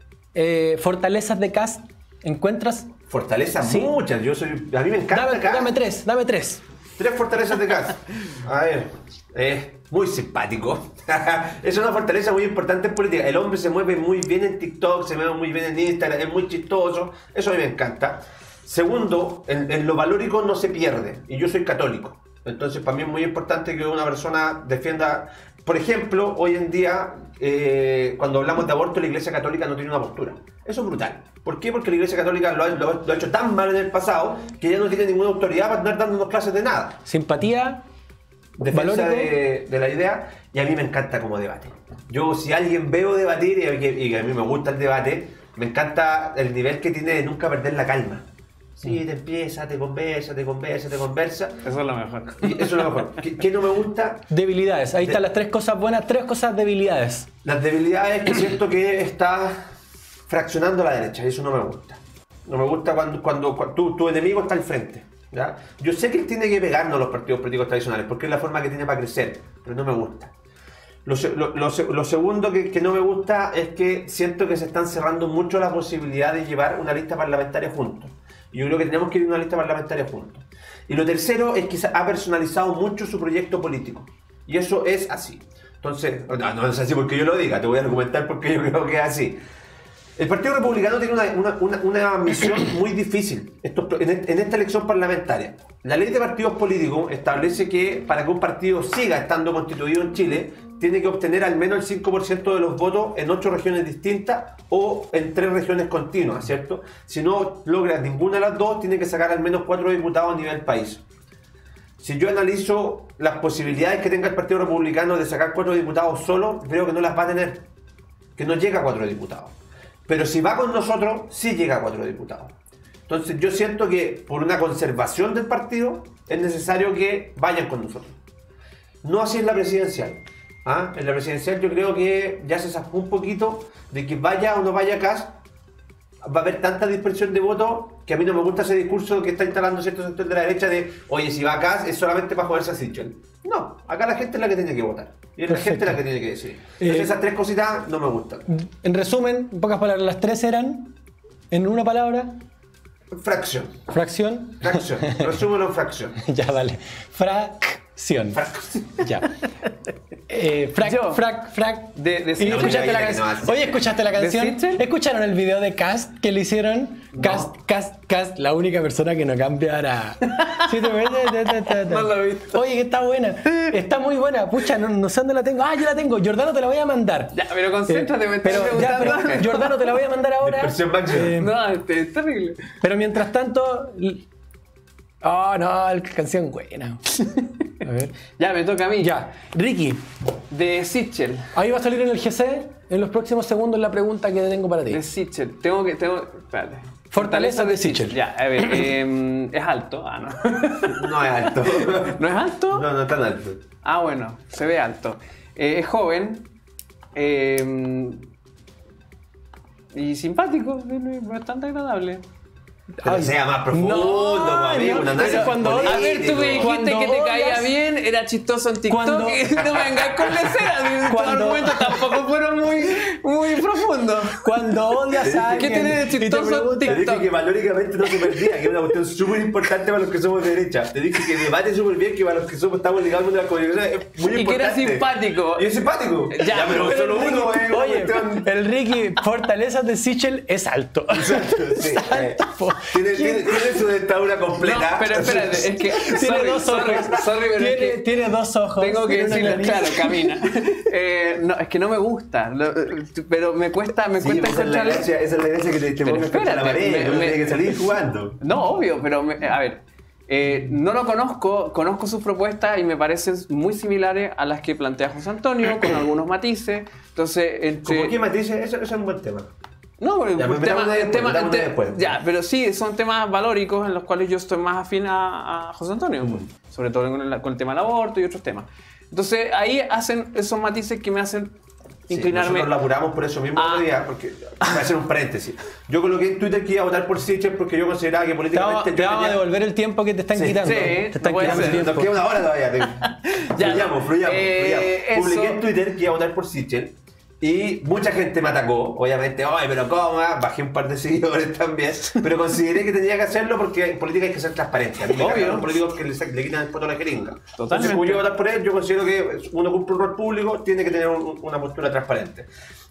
Eh, ¿Fortalezas de Kast encuentras? Fortalezas Sí. muchas. Yo soy, a mí me encanta Dame, Kast. dame tres, dame tres. Tres fortalezas de Kast. A ver, eh, muy simpático. Es una fortaleza muy importante en política. El hombre se mueve muy bien en TikTok, se mueve muy bien en Instagram, es muy chistoso. Eso a mí me encanta. Segundo, en, en lo valórico no se pierde. Y yo soy católico. Entonces para mí es muy importante que una persona defienda... Por ejemplo, hoy en día, eh, cuando hablamos de aborto, la Iglesia Católica no tiene una postura. Eso es brutal. ¿Por qué? Porque la Iglesia Católica lo ha, lo, lo ha hecho tan mal en el pasado que ya no tiene ninguna autoridad para andar dándonos clases de nada. Simpatía, Defensa de, de la idea, y a mí me encanta como debate. Yo, si alguien veo debatir, y que, y que a mí me gusta el debate, me encanta el nivel que tiene de nunca perder la calma. Sí, te empieza, te conversa, te conversa, te conversa. Eso es lo mejor. Y eso es lo mejor. ¿Qué, qué no me gusta? debilidades. Ahí De- están las tres cosas buenas, tres cosas debilidades. Las debilidades que siento que está fraccionando la derecha, y eso no me gusta. No me gusta cuando, cuando, cuando tu, tu enemigo está al frente. ¿Ya? Yo sé que él tiene que pegarnos a los partidos políticos tradicionales, porque es la forma que tiene para crecer, pero no me gusta. Lo, se- lo, lo se- lo segundo que, que no me gusta es que siento que se están cerrando mucho la posibilidad de llevar una lista parlamentaria juntos. Y yo creo que tenemos que ir a una lista parlamentaria juntos. Y lo tercero es que se ha personalizado mucho su proyecto político. Y eso es así. Entonces, no, no es así porque yo lo diga, te voy a argumentar porque yo creo que es así. El Partido Republicano tiene una, una, una, una misión muy difícil esto, en, est- en esta elección parlamentaria. La ley de partidos políticos establece que para que un partido siga estando constituido en Chile, tiene que obtener al menos el cinco por ciento de los votos en ocho regiones distintas o en tres regiones continuas, ¿cierto? Si no logra ninguna de las dos, tiene que sacar al menos cuatro diputados a nivel país. Si yo analizo las posibilidades que tenga el Partido Republicano de sacar cuatro diputados solo, creo que no las va a tener. Que no llega a cuatro diputados. Pero si va con nosotros, sí llega a cuatro diputados. Entonces yo siento que por una conservación del partido es necesario que vayan con nosotros. No así en la presidencial. ¿Ah? En la presidencial yo creo que ya se sacó un poquito de que vaya o no vaya Kast. Va a haber tanta dispersión de votos que a mí no me gusta ese discurso que está instalando cierto sector de la derecha de oye, si va Kast es solamente para joderse a Sichel. No, acá la gente es la que tiene que votar. Y es la Perfecto. gente la que tiene que decidir. Entonces Eh, esas tres cositas no me gustan. En resumen, en pocas palabras, las tres eran, en una palabra, Fracción. fracción. Fracción. Resúmelo en fracción. Ya, vale. Fracción. Fracción. Ya. Eh, frac, Yo. frac, frac. De- de- ¿Y la escuchaste única la que canción? no hace. Oye, ¿escuchaste la canción? Sichel? ¿Escucharon el video de Kast que le hicieron? Kast, Kast, Kast, la única persona que no cambiará. Sí, te ves, ta, ta, ta, ta. No lo he visto. Oye, que está buena. Está muy buena. Pucha, no, no sé dónde la tengo. Ah, yo la tengo. Jordano, te la voy a mandar. Ya, pero concéntrate, me estás pero, ya, pero, preguntando. Jordano, te la voy a mandar ahora. Dispersión máxima. Eh, No, este es terrible. pero mientras tanto. l- Oh, no, la canción buena. A ver. Ya, me toca a mí. Ya, Ricky, De Sichel. ahí va a salir en el G C en los próximos segundos la pregunta que tengo para ti. De Sichel. Tengo que. Tengo, espérate. Fortaleza de Sichel. Ya, a ver. eh, es alto. Ah, no. No es alto. ¿No es alto? No, no es tan alto. Ah, bueno, se ve alto. Eh, es joven. eh, y simpático. eh, Bastante agradable. Pero Ay, sea más profundo, no, amigo, no, un análisis pero cuando- político. A ver, tú me dijiste Cuando que te caía odias- bien, era chistoso en TikTok Cuando- y no me vengas con leceras. Tus Cuando- argumentos tampoco fueron muy, muy profundos. Cuando odias a ¿Qué alguien tiene de y te chistoso preguntan- Te dije TikTok? que valóricamente no se perdía, que es una cuestión súper importante para los que somos de derecha. Te dije que debate súper bien, que para los que somos estamos ligados con la comunicación es muy Y que importante. era simpático. Y es simpático. Ya, pero pero solo el uno Ricky- es una Oye, cuestión- el Ricky Fortalezas de Sichel es alto. Exacto, sí, Es alto. eh. Tiene, tiene, tiene su dentadura No, completa. pero espérate, es que. Tiene sorry, dos ojos. sorry, sorry, pero es tiene, que tiene dos ojos. tengo que tiene una decirlo, nariz. claro, camina. Eh, me, no, es que no me gusta, lo, pero me cuesta, me Sí, cuesta esa es la encontrarle- gracia, esa es la gracia que te, te Pero pongas contra la espérate, pared, me- no me- tienes que salir jugando. No, obvio, pero me- a ver, eh, no lo conozco, conozco sus propuestas y me parecen muy similares a las que plantea José Antonio, con algunos matices. Entonces, entre... ¿Cómo qué matices? Eso, eso es un buen tema. No, pero Ya, el pues, tema, metámonos el después, tema- metámonos el te- después. ya, pero sí, son temas valóricos en los cuales yo estoy más afín a, a José Antonio, pues, sobre todo con el, con el tema del aborto y otros temas. Entonces, ahí hacen esos matices que me hacen Sí, inclinarme. nosotros lo apuramos por eso mismo Ah. otro día, porque voy a hacer un paréntesis. Yo coloqué en Twitter que iba a votar por Sichel porque yo consideraba que Te vamos, políticamente te yo vamos a tenía- devolver el tiempo que te están Sí, quitando. sí, te están no puede quitando el ser. Nos tiempo. queda una hora todavía. Ya, fluyamos, fluyamos, eh, fluyamos. Publiqué eso- en Twitter que iba a votar por Sichel y mucha gente me atacó, obviamente. Ay, pero ¿cómo? Bajé un par de seguidores también. Pero consideré que tenía que hacerlo porque en política hay que ser transparente. A mí me Obvio. cargan los políticos que le, sa- le quitan el poto a la jeringa. Entonces, Totalmente. como yo voy a votar por él, yo considero que uno cumple un rol público, tiene que tener un- una postura transparente.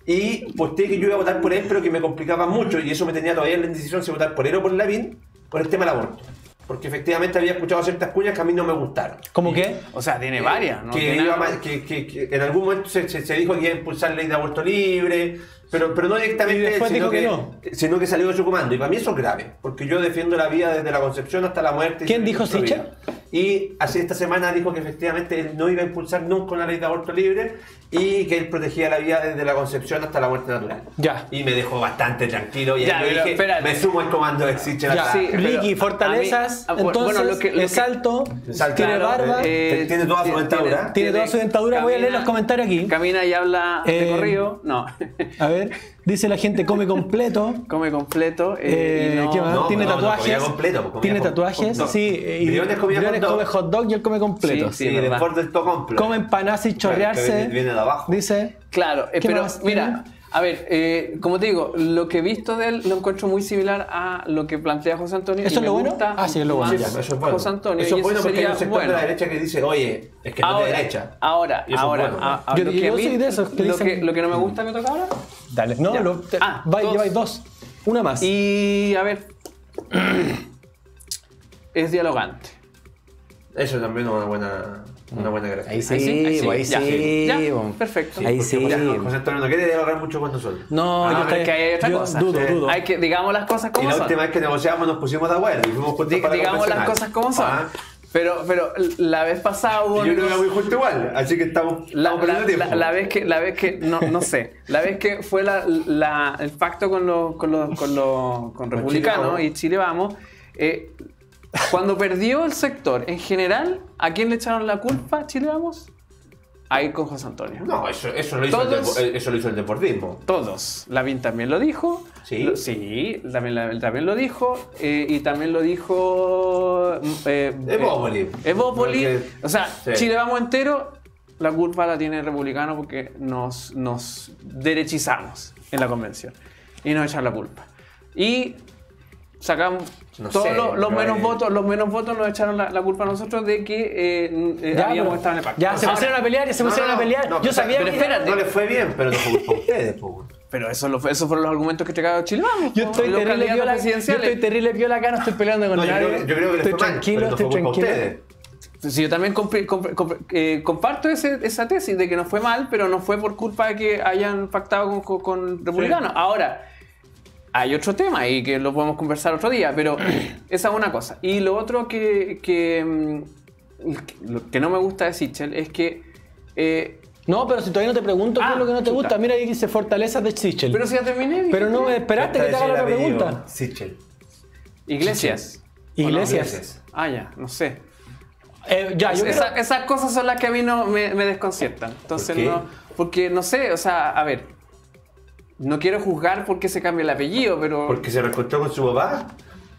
Y posteé que yo iba a votar por él, pero que me complicaba mucho, y eso me tenía todavía en la indecisión si votar por él o por Lavín, por el tema del aborto. Porque efectivamente había escuchado ciertas cuñas que a mí no me gustaron. ¿Cómo qué? O sea, tiene varias, ¿no? Que, Tiene iba nada- ma- que, que- que en algún momento se, se- se dijo que iba a impulsar ley de aborto libre, pero, pero no directamente, Y después sino, dijo que no. sino que salió de su comando. Y para mí eso es grave, porque yo defiendo la vida desde la concepción hasta la muerte. y ¿Quién soy dijo pro Sichel? vida. Y así esta semana dijo que efectivamente él no iba a impulsar nunca una ley de aborto libre y que él protegía la vida desde la concepción hasta la muerte natural. Ya. Y me dejó bastante tranquilo y ahí Ya, me pero dije, espérate. me sumo al comando de Sichel. Ya, hasta- sí, pero Ricky, a fortalezas, mí- ah, bueno, entonces, lo que- lo es que- alto, Es alto, tiene claro, barba, eh, tiene toda su dentadura. tiene toda su dentadura. Voy a leer los comentarios aquí. Camina y habla de Eh, corrido. No. A ver, dice la gente come completo. Come completo. eh, Eh, y no- ¿Qué más? No, tiene no, no, tatuajes. comía completo, pues, comía tiene hot- tatuajes, hot dog. sí. eh, Y Briones comía Briones hot dog. come hot dog y él come completo. Sí, Sí, de verdad. Ford del Tocomplo. Come empanadas y chorrearse. Viene, viene de abajo. Dice. Claro, eh, ¿Qué pero más mira, tiene? a ver, eh, como te digo, lo que he visto de él lo encuentro muy similar a lo que plantea José Antonio. ¿Eso y es me lo bueno? gusta Ah, sí, es lo bueno. más Sí, eso es bueno. José Antonio. Eso y es bueno porque hay sería un sector bueno. de la derecha que dice, oye, es que no es de derecha. Ahora, Y eso es ahora, bueno. a- a- Yo- lo, que yo a mí- soy de esos que lo, dicen- que, lo que no me gusta me toca ahora. Dale. No, Ya. lo, te- Ah, va- dos. lleváis dos. Una más. Y a ver, es dialogante. Eso también es una buena, una buena gracia. Ahí sí, Ahí sí, ahí sí, ahí ya, sí. ya, bo. perfecto. Ahí Porque sí. ya, José Antonio no quiere dialogar mucho con nosotros. No, Ah, yo pero te- es que hay otra yo cosa. dudo, Sí. dudo. Hay que, digamos las cosas Y como la son. última vez que negociamos nos pusimos de acuerdo y fuimos juntos Di- para la digamos las convencional. cosas como son. Ah, Pero, pero la vez pasada hubo y yo creo que unos- era muy justo igual, así que estamos, La, estamos perdiendo la- tiempo. la- la vez que, la vez que no, no sé, la vez que fue la, la- el pacto con los con los con los con Chile republicanos Vamos. y Chile Vamos, eh, cuando perdió el sector en general, ¿a quién le echaron la culpa? Chile Vamos, ahí con José Antonio. No, eso, eso, lo hizo el Todos- depo- eso lo hizo el deportismo. Todos. Lavín también lo dijo. ¿Sí? Lo- sí, también, la- también lo dijo. eh, y también lo dijo. Eh, Evópoli. eh, Evópoli. Porque- O sea, sí. Chile Vamos entero, la culpa la tiene el republicano porque nos, nos derechizamos en la convención. Y nos echan la culpa. Y sacamos. No todos sé, los, los pero menos hay- votos, los menos votos nos echaron la, la culpa a nosotros de que eh, eh, Ya, habíamos pero- estado en el pacto. Ya, se Ahora- pusieron a pelear, ya se No, pusieron no, a pelear. no, Yo pero- sabía pero que espérate. No les fue bien, pero no fue culpa de ustedes, po. Pero eso lo fue, esos fueron los argumentos que entregaron Chile Vamos. Yo po, estoy y los terrible candidatos piola, yo presidenciales. estoy terrible piola acá, no estoy peleando con No, yo nadie. creo, que- yo creo que les estoy fue mal, tranquilo, pero no fue estoy culpa de tranquilo. ustedes. Sí, yo también compri- compri- compri- eh, comparto ese- esa tesis de que no fue mal, pero no fue por culpa de que hayan pactado con, con, con republicanos. Ahora, hay otro tema y que lo podemos conversar otro día, pero esa es una cosa. Y lo otro que, que, mm, lo que no me gusta de Sichel es que... eh, No, pero si todavía no te pregunto qué Ah, es lo que no te chuta. gusta, mira ahí dice fortalezas de Sichel. pero si ya terminé. Pero no me esperaste que te haga la otra pregunta. Sichel. Iglesias. ¿O no? Iglesias. Ah, ya, no sé. Eh, ya, yo Esa- creo- Esas cosas son las que a mí no me, me desconciertan. Entonces, ¿Por qué? no. Porque no sé, o sea, a ver. No quiero juzgar por qué se cambia el apellido, pero. Porque se reencontró con su papá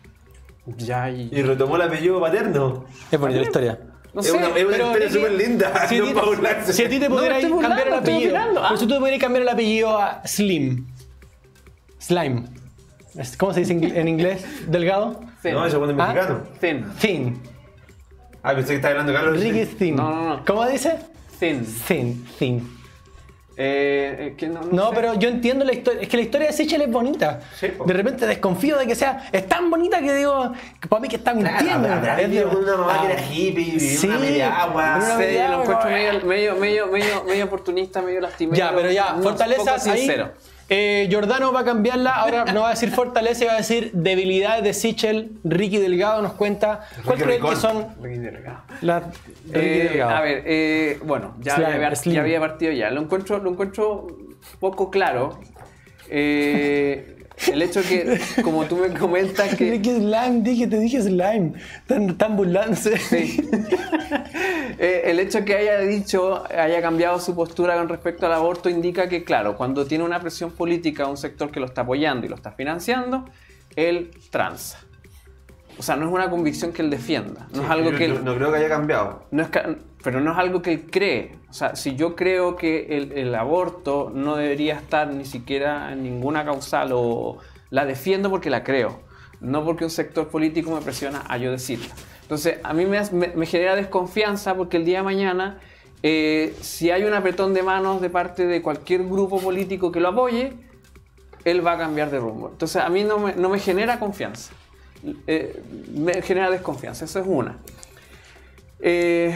Ya, y- y retomó el apellido paterno. es bonita la historia. No es sé. una, es una pero historia Ricky, súper linda. Si a no ti- para burlarse. si a ti te No, pudieras estoy burlando, cambiar el estoy apellido, opinando. pero Ah. si tú te pudieras cambiar el apellido a Slim, Slime, Es- ¿cómo se dice en en inglés? ¿Delgado? Thin. No, ese pone Ah. mexicano. Thin. Thin. Ah, pensé que estaba hablando Carlos. Ricky Sí. Thin. No, no, no. ¿Cómo dice? Thin. Thin, thin. Eh, eh, que no, no No, sé. pero yo entiendo la historia. Es que la historia de Sichel es bonita. Sí, po. De repente desconfío de que sea. Es tan bonita que digo. Que para mí que está mintiendo. Habrá Es de- vivido con una mamá Ah, que era hippie, vivió sí, una media agua. en una Sí, media lo agua, encuentro como- medio, medio, medio, medio, medio oportunista, medio lastimero. Ya, pero ya, no, fortalezas poco ahí. sincero. Eh, Giordano va a cambiarla. Ahora no va a decir fortaleza, va a decir debilidades de Sichel. Ricky Delgado nos cuenta. ¿Cuál Ricky creen que Ricón. son las Ricky Eh, Delgado? a ver, eh, bueno, ya, Slime, había, Slim. ya había partido ya. Lo encuentro, lo encuentro poco claro. Eh, el hecho que, como tú me comentas, que... Ricky Slime, dije, te dije Slime. Están, están burlándose. Sí. Eh, el hecho que haya dicho, haya cambiado su postura con respecto al aborto indica que, claro, cuando tiene una presión política un sector que lo está apoyando y lo está financiando, él tranza. O sea, no es una convicción que él defienda. No es algo Yo que él... no, no creo que haya cambiado. No es ca- pero no es algo que él cree. O sea, si yo creo que el, el aborto no debería estar ni siquiera en ninguna causal o la defiendo porque la creo, no porque un sector político me presiona a yo decirla. Entonces, a mí me, me- me genera desconfianza porque el día de mañana, eh, si hay un apretón de manos de parte de cualquier grupo político que lo apoye, él va a cambiar de rumbo. Entonces, a mí no me, no me genera confianza. Eh, me genera desconfianza. Eso es una. Eh,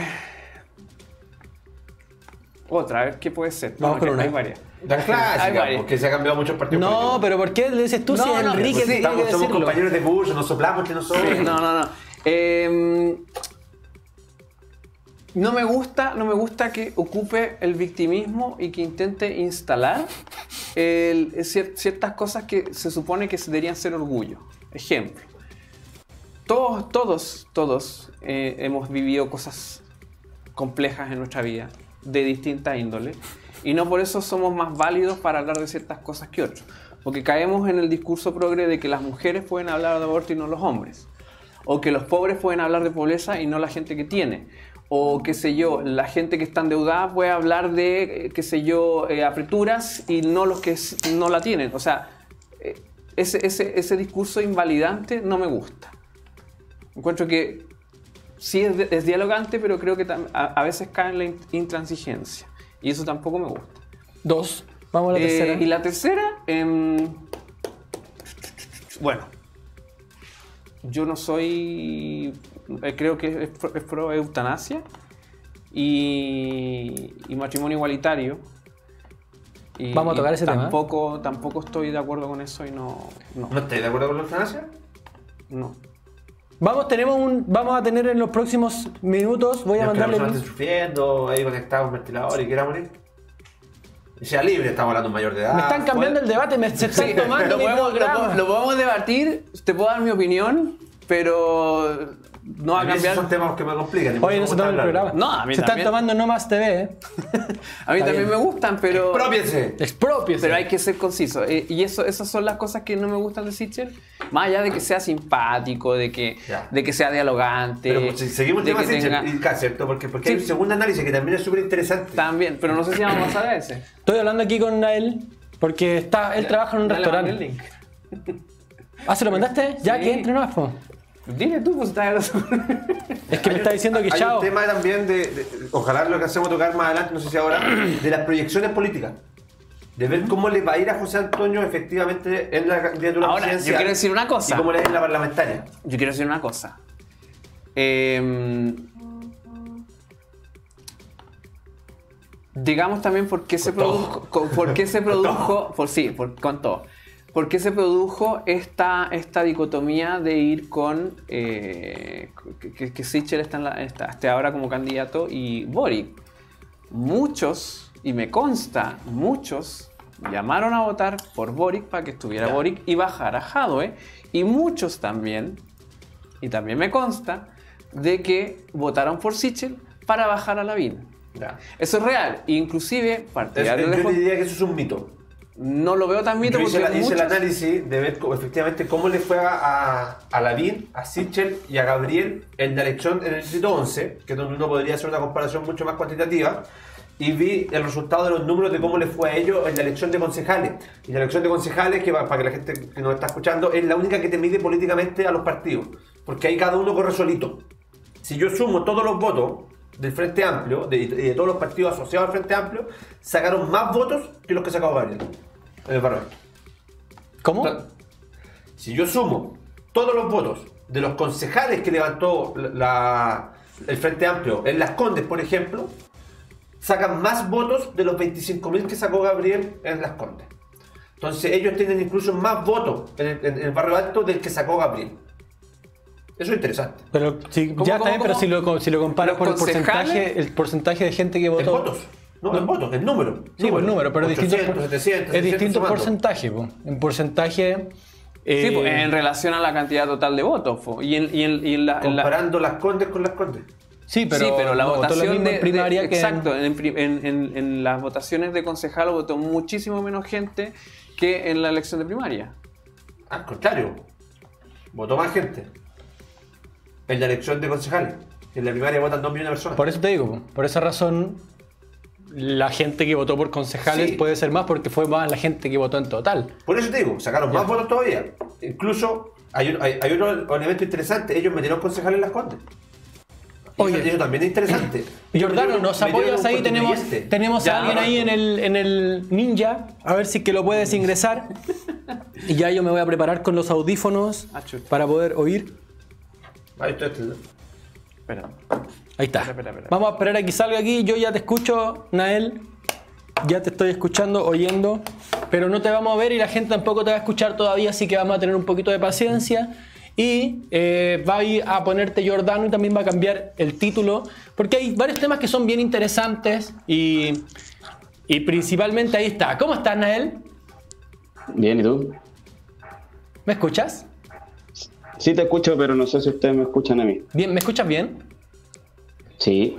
otra, a ver qué puede ser. Vamos con que una. Hay varias. La Hay clásica, varias. porque se ha cambiado muchos partidos No, políticos. pero ¿por qué le dices tú No, si es no, Enrique Pues que tiene que estamos, somos decirlo? compañeros de Bush, nos soplamos que no somos. No, no, no. Eh, no me gusta, no me gusta que ocupe el victimismo y que intente instalar el- cier- ciertas cosas que se supone que deberían ser orgullo. Ejemplo. Todos, todos, todos eh, hemos vivido cosas complejas en nuestra vida, de distinta índole, y no por eso somos más válidos para hablar de ciertas cosas que otros. Porque caemos en el discurso progre de que las mujeres pueden hablar de aborto y no los hombres. O que los pobres pueden hablar de pobreza y no la gente que tiene. O qué sé yo, la gente que está endeudada puede hablar de, eh, qué sé yo, eh, apreturas y no los que s- no la tienen. O sea, eh, ese, ese, ese discurso invalidante no me gusta. Encuentro que sí es, de- es dialogante, pero creo que tam- a, a veces cae en la in- intransigencia. Y eso tampoco me gusta. Dos. Vamos a la Eh, tercera. y la tercera, em, bueno, yo no soy, eh, creo que es pro, es pro eutanasia y, y matrimonio igualitario. Y, Vamos a tocar y ese tema. tampoco, Tampoco estoy de acuerdo con eso y no, no, ¿No estáis de acuerdo con la eutanasia? no. Vamos, tenemos un, vamos a tener en los próximos minutos, voy a No es que la mandarle... persona esté sufriendo, ahí conectado a un ventilador y quiera morir. Y sea libre, estamos hablando de un mayor de edad. Me están cambiando el debate, me, se están Sí, tomando lo mi podemos, lo programa. podemos- lo podemos debatir, te puedo dar mi opinión, pero no va a A mí esos cambiar. son temas que me complican. y por Oye, no eso se me toma el gusta programa. hablar. No, a mí se están también. tomando No Más T V, ¿eh? A mí Está también bien. me gustan, pero... Expropiense. Expropiese. Pero hay que ser conciso. Eh, y eso, esas son las cosas que no me gustan de Sichel. Más allá de que sea simpático, de que, Ya. de que sea dialogante. Pero pues, si seguimos el de tema que Sichel, tenga- y K, ¿cierto? Porque, porque Sí. hay un segundo análisis que también es súper interesante. También, pero no sé si vamos a pasar a ese. Estoy hablando aquí con Nael, porque está, él trabaja en un Dale, manda el restaurante. link. ¿Ah, se lo mandaste? Ya, Sí. que entre nomás, po. Dile tú, pues estás... Es que me está diciendo que hay chao. un tema también de, de- ojalá lo que hacemos tocar más adelante, no sé si ahora, de las proyecciones políticas. De ver cómo le va a ir a José Antonio efectivamente en la candidatura Ahora, yo presidencial. quiero decir una cosa. Y cómo le va a ir en la parlamentaria. Yo quiero decir una cosa. Eh, digamos también por qué se Con todo. produjo, con- por qué se produjo, por sí, por, con todo. ¿Por qué se produjo esta, esta dicotomía de ir con eh, que, que Sichel está, en la- está- esté ahora como candidato y Boric? Muchos, y me consta, muchos llamaron a votar por Boric para que estuviera Ya. Boric y bajara Jadwe. Y muchos también, y también me consta, de que votaron por Sichel para bajar a Lavín. Ya. Eso es real, inclusive Es- partidario de yo Juan- diría que eso es un mito. no lo veo tan mito Yo hice, porque la- hice el muchos- análisis de ver cómo- efectivamente cómo le fue a, a, a Lavín, a Sichel y a Gabriel en la elección en el distrito once, que es donde uno podría hacer una comparación mucho más cuantitativa, y vi el resultado de los números de cómo le fue a ellos en la elección de concejales. Y la elección de concejales, que va- para que la gente que nos está escuchando, es la única que te mide políticamente a los partidos, porque ahí cada uno corre solito. Si yo sumo todos los votos, del Frente Amplio, de, de, de todos los partidos asociados al Frente Amplio, sacaron más votos que los que sacó Gabriel en el Barrio Alto. ¿Cómo? Si yo sumo todos los votos de los concejales que levantó la, el Frente Amplio en Las Condes, por ejemplo, sacan más votos de los veinticinco mil que sacó Gabriel en Las Condes. Entonces ellos tienen incluso más votos en el, en el Barrio Alto del que sacó Gabriel. Eso es interesante. Pero si, ¿Cómo, ya cómo, está bien, pero cómo? si lo, si lo comparas ¿Los por el concejales? porcentaje, el porcentaje de gente que En votó. votos. No, en votos, en número. Sí, por número, pero es distinto, ochocientos, setecientos, es distinto sumando. porcentaje. Po. En porcentaje. eh, Sí, pues, en relación a la cantidad total de votos. po. Y en, y en- y en la, en la- Comparando Las Condes con Las Condes. sí, pero, sí, pero la no votó lo votación mismo de, en primaria de- que en- exacto, en, pri- en- en- en las votaciones de concejal votó muchísimo menos gente que en la elección de primaria. Al contrario, votó más gente en la elección de concejales. En la primaria votan dos millones de personas. Por eso te digo, po, por esa razón, la gente que votó por concejales Sí. puede ser más porque fue más la gente que votó en total. Por eso te digo, sacaron más votos todavía. Incluso hay, un- hay, hay otro elemento interesante, ellos metieron concejales en Las Condes. Y Oye. eso, eso también es interesante. Jordano, Metieron- ¿nos metieron apoyas un ahí? Tenemos, contribuyente. tenemos Ya, a alguien ahí en el, en el Ninja. A ver si es que lo puedes ingresar. Y ya yo me voy a preparar con los audífonos Ah, chuta. para poder oír. Ahí está este. Espera. Ahí está. Espera, espera, espera. Vamos a esperar a que salga aquí. Yo ya te escucho, Nael. Ya te estoy escuchando, oyendo. Pero no te vamos a ver y la gente tampoco te va a escuchar todavía. Así que vamos a tener un poquito de paciencia. Y eh, va a ir a ponerte Jordano y también va a cambiar el título. Porque hay varios temas que son bien interesantes. Y, y principalmente ahí está. ¿Cómo estás, Nael? Bien, ¿y tú? ¿Me escuchas? Sí te escucho, pero no sé si ustedes me escuchan a mí. Bien, ¿me escuchas bien? Sí.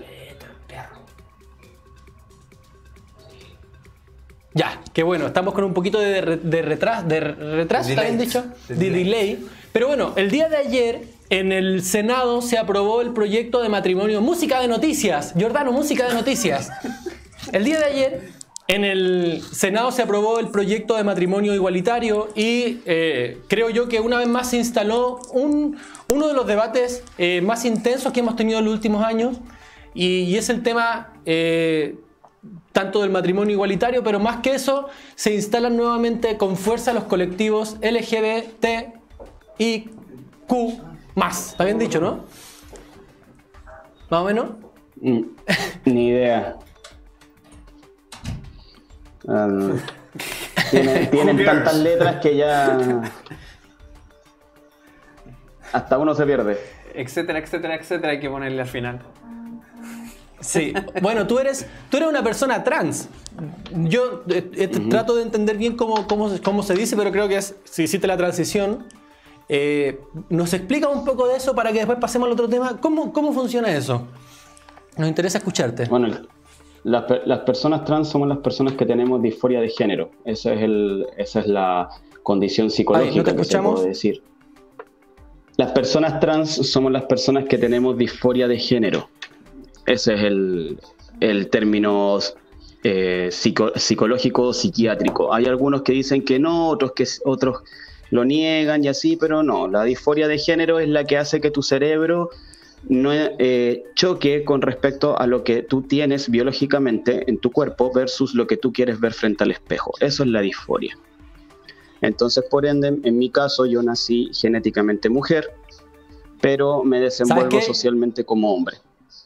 Ya, qué bueno. Estamos con un poquito de, re- de retraso, de retraso, ¿está bien Delay. dicho? De De delay. delay. Pero bueno, el día de ayer en el Senado se aprobó el proyecto de matrimonio. Música de noticias. Jordano, música de noticias. El día de ayer en el Senado se aprobó el proyecto de matrimonio igualitario y eh, creo yo que una vez más se instaló un, uno de los debates eh, más intensos que hemos tenido en los últimos años y, y es el tema eh, tanto del matrimonio igualitario, pero más que eso se instalan nuevamente con fuerza los colectivos L G B T I Q más. ¿Está bien dicho, no? ¿Más o menos? Mm, Ni idea. Um, tienen tienen Who cares? tantas letras que ya... Hasta uno se pierde. Etcétera, etcétera, etcétera, hay que ponerle al final. Sí. Bueno, tú eres, tú eres una persona trans. Yo eh, eh, trato de entender bien cómo, cómo, cómo se dice, pero creo que es, si hiciste la transición, eh, ¿nos explica un poco de eso para que después pasemos al otro tema? ¿Cómo, cómo funciona eso? Nos interesa escucharte. Bueno, las, pe- las personas trans somos las personas que tenemos disforia de género. Esa es, el, esa es la condición psicológica Ay, ¿no te que se escuchamos? puede decir. Las personas trans somos las personas que tenemos disforia de género. Ese es el, el término eh, psico- psicológico psiquiátrico. Hay algunos que dicen que no, otros que otros lo niegan y así, pero no. La disforia de género es la que hace que tu cerebro no eh, choque con respecto a lo que tú tienes biológicamente en tu cuerpo versus lo que tú quieres ver frente al espejo. Eso es la disforia. Entonces, por ende, en mi caso, yo nací genéticamente mujer, pero me desenvuelvo qué? socialmente como hombre.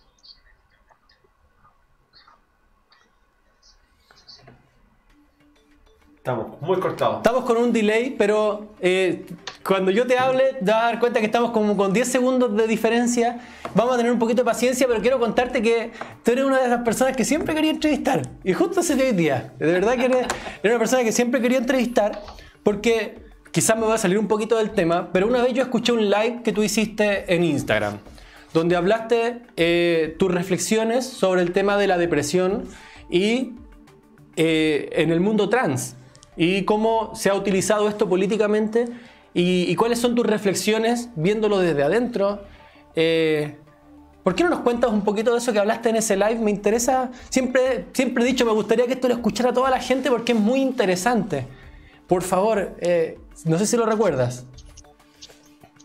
Estamos muy cortados. Estamos con un delay, pero eh, cuando yo te hable, te vas a dar cuenta que estamos como con diez segundos de diferencia. Vamos a tener un poquito de paciencia, pero quiero contarte que tú eres una de las personas que siempre quería entrevistar. Y justo ese hoy día. De verdad que eres, eres una persona que siempre quería entrevistar, porque quizás me voy a salir un poquito del tema, pero una vez yo escuché un live que tú hiciste en Instagram, donde hablaste eh, tus reflexiones sobre el tema de la depresión y eh, en el mundo trans. Y cómo se ha utilizado esto políticamente y, y cuáles son tus reflexiones viéndolo desde adentro. Eh, ¿Por qué no nos cuentas un poquito de eso que hablaste en ese live? Me interesa, siempre, siempre he dicho, me gustaría que esto lo escuchara toda la gente porque es muy interesante. Por favor, eh, no sé si lo recuerdas.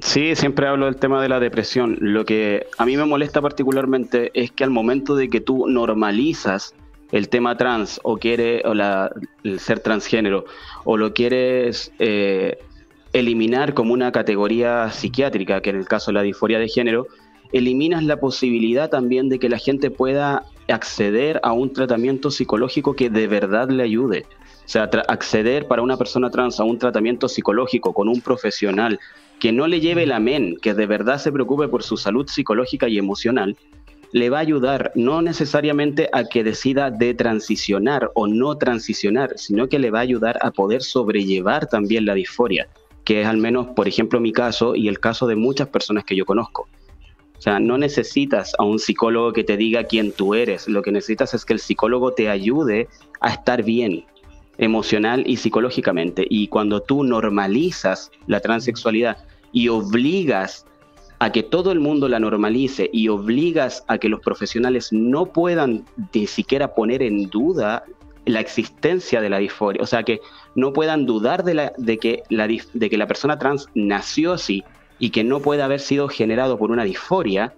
Sí, siempre hablo del tema de la depresión. Lo que a mí me molesta particularmente es que al momento de que tú normalizas el tema trans o quieres o la, el ser transgénero o lo quieres eh, eliminar como una categoría psiquiátrica, que en el caso de la disforia de género, eliminas la posibilidad también de que la gente pueda acceder a un tratamiento psicológico que de verdad le ayude. O sea, acceder para una persona trans a un tratamiento psicológico con un profesional que no le lleve el amén, que de verdad se preocupe por su salud psicológica y emocional, le va a ayudar no necesariamente a que decida de transicionar o no transicionar, sino que le va a ayudar a poder sobrellevar también la disforia, que es al menos, por ejemplo, mi caso y el caso de muchas personas que yo conozco. O sea, no necesitas a un psicólogo que te diga quién tú eres, lo que necesitas es que el psicólogo te ayude a estar bien emocional y psicológicamente. Y cuando tú normalizas la transexualidad y obligas a que todo el mundo la normalice y obligas a que los profesionales no puedan ni siquiera poner en duda la existencia de la disforia, o sea, que no puedan dudar de, la, de, que la, de que la persona trans nació así y que no puede haber sido generado por una disforia,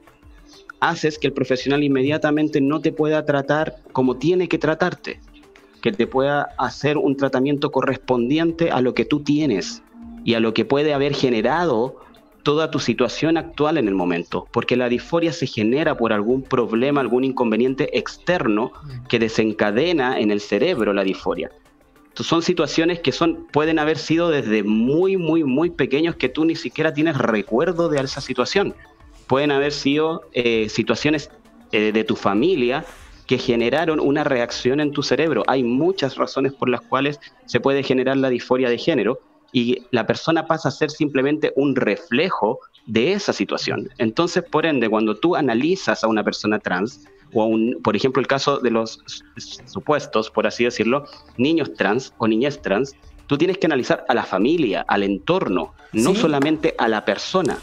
haces que el profesional inmediatamente no te pueda tratar como tiene que tratarte, que te pueda hacer un tratamiento correspondiente a lo que tú tienes y a lo que puede haber generado toda tu situación actual en el momento, porque la disforia se genera por algún problema, algún inconveniente externo que desencadena en el cerebro la disforia. Entonces son situaciones que son, pueden haber sido desde muy, muy, muy pequeños que tú ni siquiera tienes recuerdo de esa situación. Pueden haber sido eh, situaciones eh, de tu familia que generaron una reacción en tu cerebro. Hay muchas razones por las cuales se puede generar la disforia de género, y la persona pasa a ser simplemente un reflejo de esa situación. Entonces, por ende, cuando tú analizas a una persona trans, o a un, por ejemplo, el caso de los supuestos, por así decirlo, niños trans o niñez trans, tú tienes que analizar a la familia, al entorno, no ¿Sí? solamente a la persona.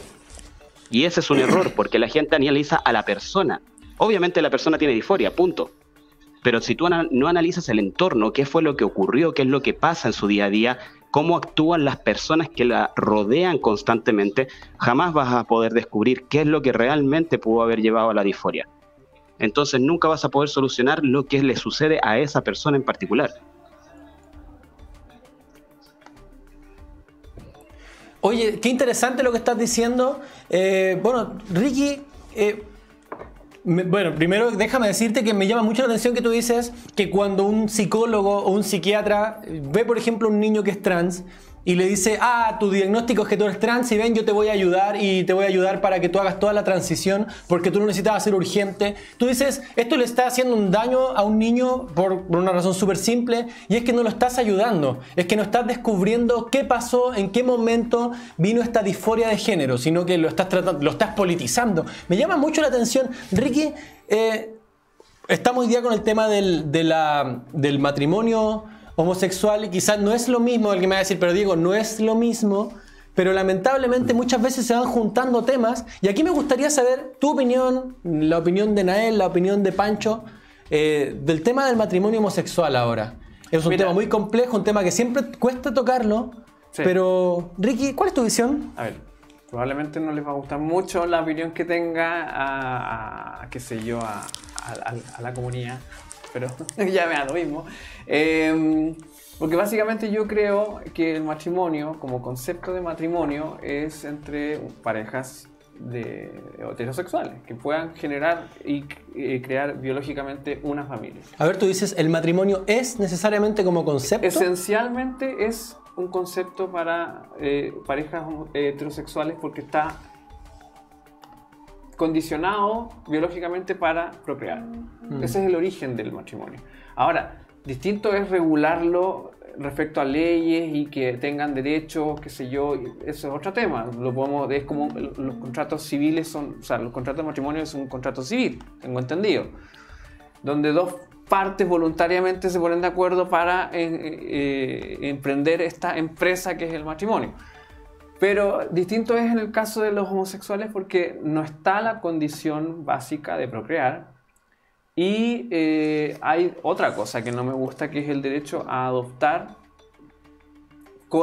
Y ese es un error, porque la gente analiza a la persona. Obviamente la persona tiene disforia, punto. Pero si tú no analizas el entorno, qué fue lo que ocurrió, qué es lo que pasa en su día a día, cómo actúan las personas que la rodean constantemente, jamás vas a poder descubrir qué es lo que realmente pudo haber llevado a la disforia. Entonces nunca vas a poder solucionar lo que le sucede a esa persona en particular. Oye, qué interesante lo que estás diciendo. Eh, bueno, Ricky... Eh, Me- Bueno, primero déjame decirte que me llama mucho la atención que tú dices que cuando un psicólogo o un psiquiatra ve, por ejemplo, un niño que es trans y le dice, ah, tu diagnóstico es que tú eres trans y ven, yo te voy a ayudar y te voy a ayudar para que tú hagas toda la transición porque tú lo necesitas hacer urgente. Tú dices, esto le está haciendo un daño a un niño por, por una razón súper simple, y es que no lo estás ayudando, es que no estás descubriendo qué pasó, en qué momento vino esta disforia de género, sino que lo estás tratando, lo estás politizando. Me llama mucho la atención, Ricky, eh, estamos hoy día con el tema del, de la, del matrimonio homosexual, y quizás no es lo mismo, el que me va a decir, pero Diego, no es lo mismo, pero lamentablemente muchas veces se van juntando temas, y aquí me gustaría saber tu opinión, la opinión de Nael, la opinión de Pancho, eh, del tema del matrimonio homosexual ahora. Es un Mira. tema muy complejo, un tema que siempre cuesta tocarlo, Sí. pero Ricky, ¿cuál es tu visión? A ver, probablemente no les va a gustar mucho la opinión que tenga a, a qué sé yo, a, a, a la comunidad, pero ya me da lo mismo. Eh, porque básicamente yo creo que el matrimonio, como concepto de matrimonio, es entre parejas de heterosexuales que puedan generar y eh, crear biológicamente una familia. A ver, tú dices, ¿el matrimonio es necesariamente como concepto? Esencialmente es un concepto para eh, parejas heterosexuales porque está condicionado biológicamente para procrear. Mm. Ese es el origen del matrimonio. Ahora, distinto es regularlo respecto a leyes y que tengan derechos, qué sé yo, eso es otro tema. Lo podemos, es como los contratos civiles son, o sea, los contratos de matrimonio es un contrato civil, tengo entendido, donde dos partes voluntariamente se ponen de acuerdo para eh, eh, emprender esta empresa que es el matrimonio. Pero distinto es en el caso de los homosexuales porque no está la condición básica de procrear. Y eh, hay otra cosa que no me gusta, que es el derecho a adoptar con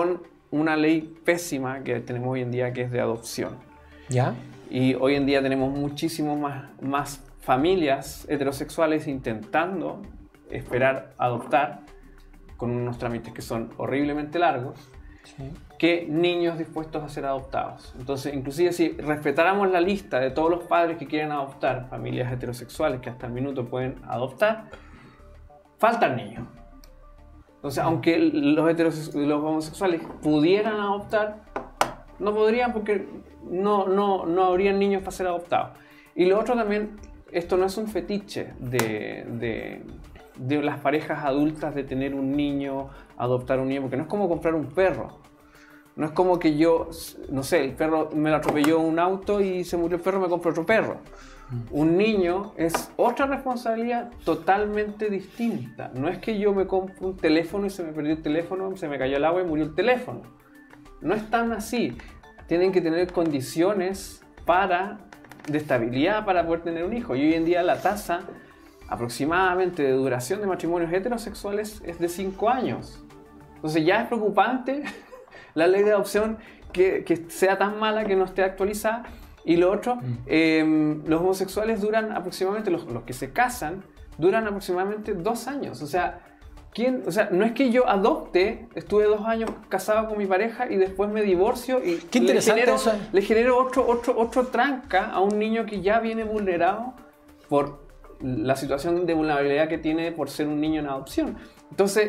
una ley pésima que tenemos hoy en día, que es de adopción. ¿Ya? Y hoy en día tenemos muchísimas más, más familias heterosexuales intentando esperar adoptar, con unos trámites que son horriblemente largos, Sí. que niños dispuestos a ser adoptados. Entonces, inclusive si respetáramos la lista de todos los padres que quieren adoptar, familias heterosexuales que hasta el minuto pueden adoptar, faltan niños. Entonces, aunque los, heterosex- los homosexuales pudieran adoptar, no podrían porque no, no, no habrían niños para ser adoptados. Y lo otro también, esto no es un fetiche de, de, de las parejas adultas de tener un niño, adoptar un niño, porque no es como comprar un perro. No es como que yo, no sé, el perro me lo atropelló un auto y se murió el perro, me compro otro perro. Un niño es otra responsabilidad totalmente distinta. No es que yo me compro un teléfono y se me perdió el teléfono, se me cayó el agua y murió el teléfono. No es tan así. Tienen que tener condiciones para, de estabilidad para poder tener un hijo. Y hoy en día la tasa aproximadamente de duración de matrimonios heterosexuales es de cinco años. Entonces ya es preocupante la ley de adopción que, que sea tan mala que no esté actualizada. Y lo otro, mm. eh, los homosexuales duran aproximadamente, los, los que se casan, duran aproximadamente dos años. O sea, ¿quién? O sea, no es que yo adopte, estuve dos años casado con mi pareja y después me divorcio y Qué le interesante genero, eso. le genero otro, otro, otro tranca a un niño que ya viene vulnerado por la situación de vulnerabilidad que tiene por ser un niño en adopción. Entonces,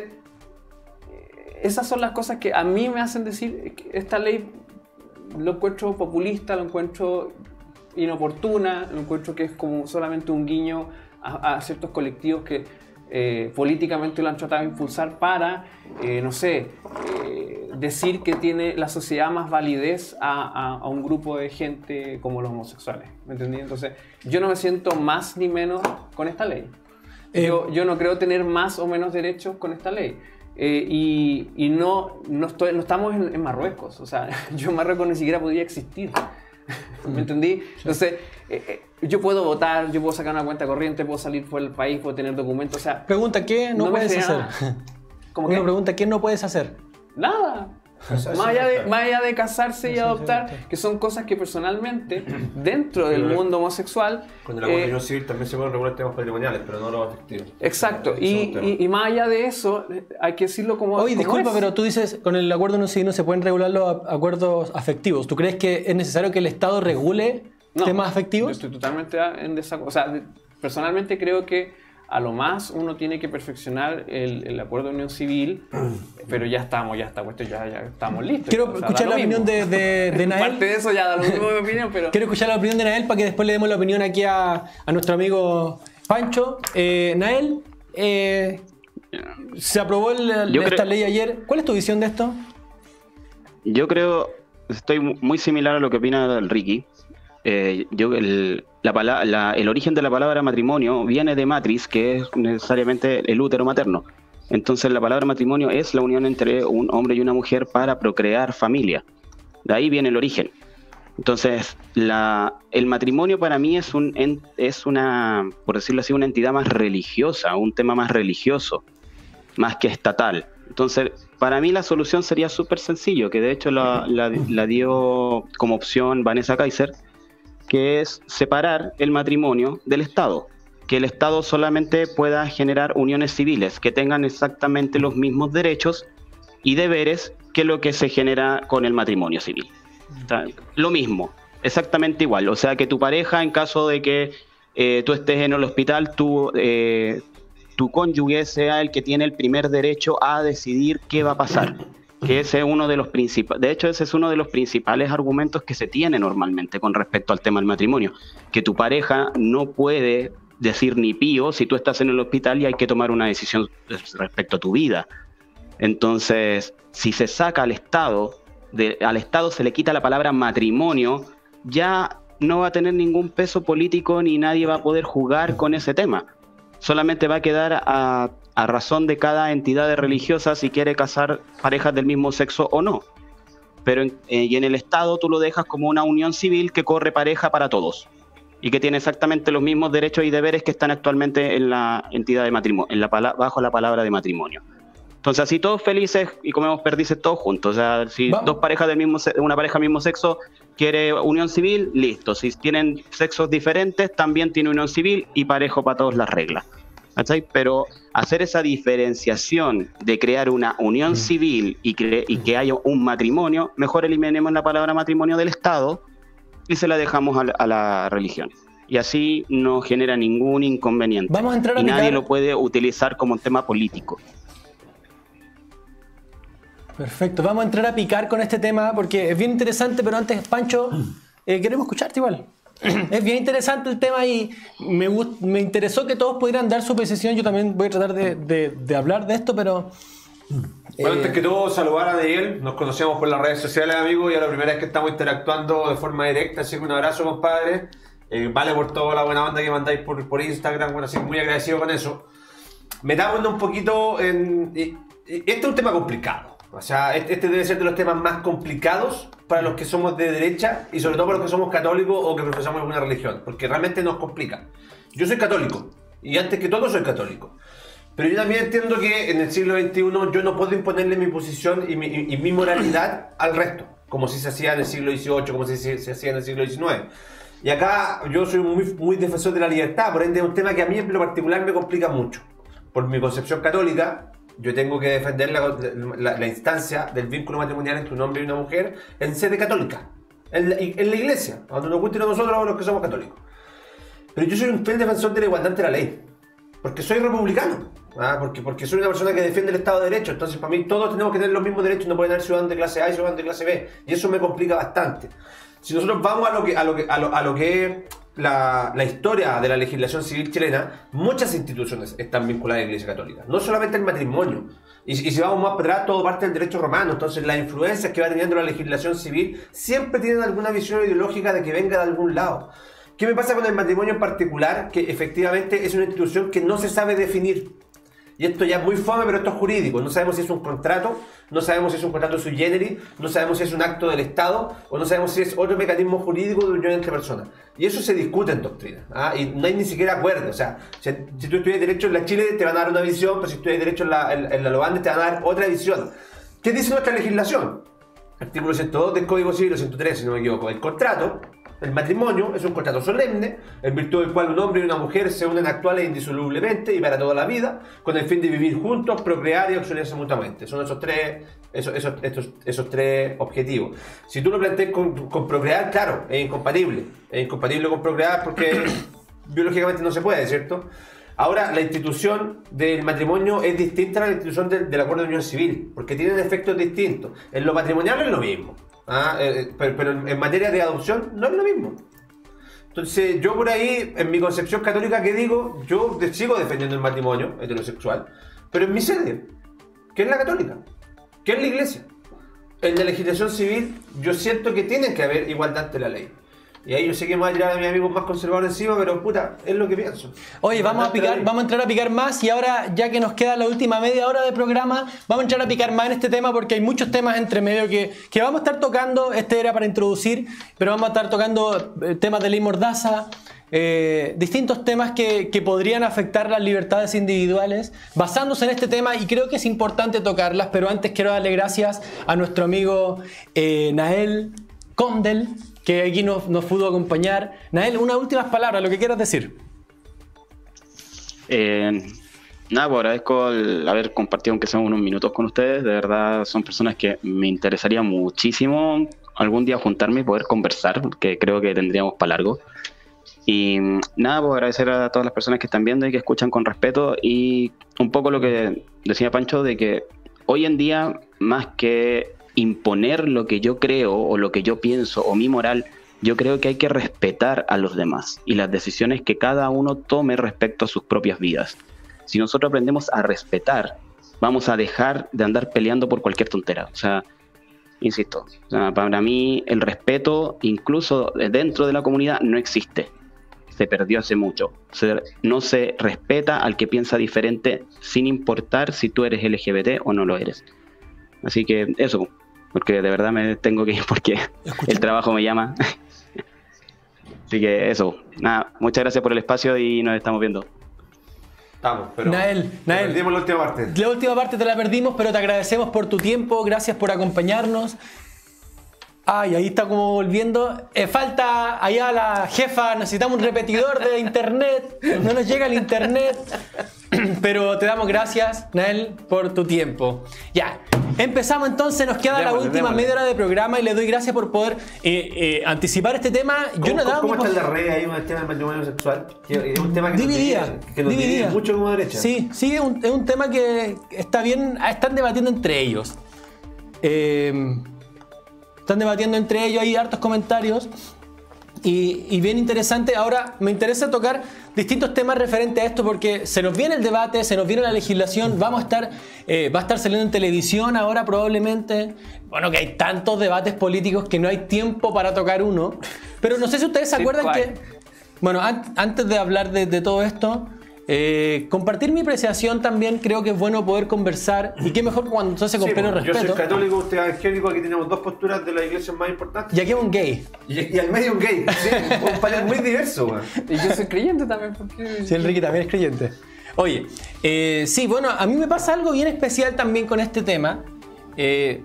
esas son las cosas que a mí me hacen decir que esta ley lo encuentro populista, lo encuentro inoportuna, lo encuentro que es como solamente un guiño a, a ciertos colectivos que eh, políticamente lo han tratado de impulsar para, eh, no sé, eh, decir que tiene la sociedad más validez a, a, a un grupo de gente como los homosexuales. ¿Me entendí? Entonces, yo no me siento más ni menos con esta ley. Eh, yo, yo no creo tener más o menos derechos con esta ley. Eh, y, y no, no, estoy, no estamos en, en Marruecos, o sea, yo en Marruecos ni siquiera podría existir, ¿me entendí? Entonces, eh, eh, yo puedo votar, yo puedo sacar una cuenta corriente, puedo salir por el país, puedo tener documentos, o sea... Pregunta, ¿qué no, no me puedes genera hacer? ¿Cómo Una qué? pregunta, ¿qué no puedes hacer? Nada. Eso- eso Más allá, no de, está. más allá de casarse y Eso, adoptar, sí, sí. que son cosas que personalmente, dentro del Pero- mundo homosexual... Con el eh, acuerdo unión civil también se pueden regular temas patrimoniales, pero no los afectivos. exacto, Ese es y, un tema. y, y más allá de eso, hay que decirlo como... Oye, como disculpa, es. pero tú dices, con el acuerdo no civil no se pueden regular los a- acuerdos afectivos. ¿Tú crees que es necesario que el Estado regule No, temas Yo afectivos? estoy totalmente en desacuerdo. O sea, de- personalmente creo que a lo más uno tiene que perfeccionar el, el acuerdo de unión civil, pero ya estamos, ya está puesto, ya, ya estamos listos. Quiero O sea, escuchar da la lo opinión mismo. de, de, de Parte Nael. de eso ya da lo mismo mi opinión, pero... Quiero escuchar la opinión de Nael para que después le demos la opinión aquí a, a nuestro amigo Pancho. Eh, Nael, eh, se aprobó el- Yo esta creo- ley ayer. ¿Cuál es tu visión de esto? Yo creo, estoy mu- muy similar a lo que opina el Ricky. Eh, yo el, la pala- la- el origen de la palabra matrimonio viene de matris, que es necesariamente el útero materno. Entonces la palabra matrimonio es la unión entre un hombre y una mujer para procrear familia. De ahí viene el origen. Entonces la, el matrimonio para mí es, un, en- es una, por decirlo así, una entidad más religiosa, un tema más religioso, más que estatal. Entonces, para mí la solución sería súper sencillo, que de hecho la, la- la dio como opción Vanessa Kaiser, que es separar el matrimonio del Estado, que el Estado solamente pueda generar uniones civiles que tengan exactamente los mismos derechos y deberes que lo que se genera con el matrimonio civil. O sea, lo mismo, exactamente igual. O sea, que tu pareja, en caso de que eh, tú estés en el hospital, tú, eh, tu cónyuge sea el que tiene el primer derecho a decidir qué va a pasar. Que ese es uno de los principales, de hecho ese es uno de los principales argumentos que se tiene normalmente con respecto al tema del matrimonio, que tu pareja no puede decir ni pío si tú estás en el hospital y hay que tomar una decisión respecto a tu vida. Entonces, si se saca al Estado, de, al Estado se le quita la palabra matrimonio, ya no va a tener ningún peso político ni nadie va a poder jugar con ese tema. Solamente va a quedar a, a razón de cada entidad religiosa si quiere casar parejas del mismo sexo o no. Pero en, eh, y en el Estado tú lo dejas como una unión civil que corre pareja para todos y que tiene exactamente los mismos derechos y deberes que están actualmente en la entidad de matrimonio, en la pala- bajo la palabra de matrimonio. Entonces así todos felices y comemos perdices todos juntos. O sea, si Vamos. dos parejas del mismo se- una pareja del mismo sexo quiere unión civil, listo. Si tienen sexos diferentes, también tiene unión civil y parejo para todos las reglas. ¿Cachai? Pero hacer esa diferenciación de crear una unión civil y, cre- y que haya un matrimonio, mejor eliminemos la palabra matrimonio del Estado y se la dejamos a la, a la religión. Y así no genera ningún inconveniente. Vamos a entrar a y nadie picar- lo puede utilizar como un tema político. Perfecto, vamos a entrar a picar con este tema porque es bien interesante, pero antes, Pancho, eh, queremos escucharte igual. Es bien interesante el tema y me, gust- me interesó que todos pudieran dar su posición. Yo también voy a tratar de, de- de hablar de esto, pero... Bueno, eh, antes que todo, saludar a Daniel. Nos conocemos por las redes sociales, amigos, y es la primera vez que estamos interactuando de forma directa. Así que un abrazo, compadre. Eh, vale por toda la buena onda que mandáis por, por Instagram. Bueno, así que muy agradecido con eso. Metámonos un poquito en... y- y Este es un tema complicado. O sea, este, este debe ser de los temas más complicados para los que somos de derecha y sobre todo para los que somos católicos o que profesamos alguna religión, porque realmente nos complica. Yo soy católico y antes que todo soy católico. Pero yo también entiendo que en el siglo veintiuno yo no puedo imponerle mi posición y mi, y- y mi moralidad al resto, como si se hacía en el siglo dieciocho, como si se, se hacía en el siglo diecinueve. Y acá yo soy muy, muy defensor de la libertad, por ende es un tema que a mí en lo particular me complica mucho. Por mi concepción católica, yo tengo que defender la, la, la instancia del vínculo matrimonial entre un hombre y una mujer en sede católica, en la, en la iglesia, donde nos guste a nosotros los que somos católicos. Pero yo soy un fiel defensor de la igualdad ante la ley, porque soy republicano, ¿ah? porque, porque soy una persona que defiende el Estado de Derecho, entonces para mí todos tenemos que tener los mismos derechos, no pueden haber ciudadanos de clase A y ciudadanos de clase B, y eso me complica bastante. Si nosotros vamos a lo que, a lo que, a lo, a lo que es la, la historia de la legislación civil chilena, muchas instituciones están vinculadas a la Iglesia Católica, no solamente el matrimonio. Y, y si vamos más para atrás, todo parte del derecho romano. Entonces las influencias que va teniendo la legislación civil siempre tienen alguna visión ideológica de que venga de algún lado. ¿Qué me pasa con el matrimonio en particular? Que efectivamente es una institución que no se sabe definir. Y esto ya es muy fome, pero esto es jurídico. No sabemos si es un contrato, no sabemos si es un contrato sui generis, no sabemos si es un acto del Estado, o no sabemos si es otro mecanismo jurídico de unión entre personas. Y eso se discute en doctrina, ¿ah? Y no hay ni siquiera acuerdo. O sea, si, si tú estudias Derecho en la Chile te van a dar una visión, pero si estudias Derecho en la, en, en la Loandes te van a dar otra visión. ¿Qué dice nuestra legislación? Artículo ciento dos del Código Civil, ciento tres, si no me equivoco. El contrato, el matrimonio, es un contrato solemne, en virtud del cual un hombre y una mujer se unen actuales e indisolublemente y para toda la vida, con el fin de vivir juntos, procrear y auxiliarse mutuamente. Son esos tres, esos, esos, estos, esos tres objetivos. Si tú lo planteas con, con procrear, claro, es incompatible. Es incompatible con procrear porque biológicamente no se puede, ¿cierto? Ahora, la institución del matrimonio es distinta a la institución del, del acuerdo de unión civil, porque tienen efectos distintos. En lo matrimonial es lo mismo, ¿ah? eh, pero, pero en, en materia de adopción no es lo mismo. Entonces, yo por ahí, en mi concepción católica que digo, yo de- sigo defendiendo el matrimonio heterosexual, pero en mi sede, que es la católica, que es la iglesia. En la legislación civil, yo siento que tiene que haber igualdad ante la ley. Y ahí yo sé que me va a tirar a mis amigos más conservadores encima, pero puta, es lo que pienso. Oye, vamos a Igualdad ante la picar, ley. vamos a entrar a picar más y ahora, ya que nos queda la última media hora de programa, vamos a entrar a picar más en este tema porque hay muchos temas entre medio que, que vamos a estar tocando. Este era para introducir, pero vamos a estar tocando eh, temas de ley mordaza, eh, distintos temas que, que podrían afectar las libertades individuales basándose en este tema y creo que es importante tocarlas, pero antes quiero darle gracias a nuestro amigo eh, Nael Condel, que aquí nos, nos pudo acompañar. Nael, unas últimas palabras, lo que quieras decir. Eh, nada, pues agradezco el haber compartido aunque sean unos minutos con ustedes. De verdad son personas que me interesaría muchísimo algún día juntarme y poder conversar, porque creo que tendríamos para largo. Y nada, pues agradecer a todas las personas que están viendo y que escuchan con respeto. Y un poco lo que decía Pancho, de que hoy en día, más que imponer lo que yo creo o lo que yo pienso o mi moral, yo creo que hay que respetar a los demás y las decisiones que cada uno tome respecto a sus propias vidas. Si nosotros aprendemos a respetar, vamos a dejar de andar peleando por cualquier tontera. O sea, insisto, o sea, para mí el respeto, incluso dentro de la comunidad, no existe. Se perdió hace mucho. Se, no se respeta al que piensa diferente sin importar si tú eres L G B T o no lo eres. Así que eso, porque de verdad me tengo que ir porque Escucha. el trabajo me llama. Así que eso, nada, muchas gracias por el espacio y nos estamos viendo. Estamos, pero Nael, Nael. perdimos la última parte. La última parte te la perdimos, pero te agradecemos por tu tiempo, gracias por acompañarnos. Ay, ahí está como volviendo. Eh, falta allá la jefa, necesitamos un repetidor de internet. No nos llega el internet. Pero te damos gracias, Nael, por tu tiempo. Ya, empezamos entonces, nos queda Démosle, la última démosle. media hora de programa y le doy gracias por poder eh, eh, anticipar este tema. Yo ¿Cómo, no he dado ¿cómo mi está pos- la red ahí con el tema del matrimonio sexual? Que es un tema que Dividida, nos divide, que nos divide dividida. mucho como derecha. Sí, sí, es un, es un tema que está bien, están debatiendo entre ellos. Eh, están debatiendo entre ellos, hay hartos comentarios y, y bien interesante. Ahora me interesa tocar distintos temas referentes a esto porque se nos viene el debate, se nos viene la legislación, vamos a estar, eh, va a estar saliendo en televisión ahora probablemente. Bueno, que hay tantos debates políticos que no hay tiempo para tocar uno. Pero no sé si ustedes se Sí, acuerdan cuál. que... Bueno, an- antes de hablar de, de todo esto, eh, compartir mi apreciación también creo que es bueno poder conversar y qué mejor cuando se hace con Sí, pleno pues, yo soy respeto. católico, usted es evangélico, aquí tenemos dos posturas de las iglesias más importantes. Y aquí es un gay. Y, y al medio un gay, sí, un panel muy diverso, weón. Y yo soy creyente también, porque... Sí, Enrique también es creyente. Oye, eh, sí, bueno, a mí me pasa algo bien especial también con este tema. Eh,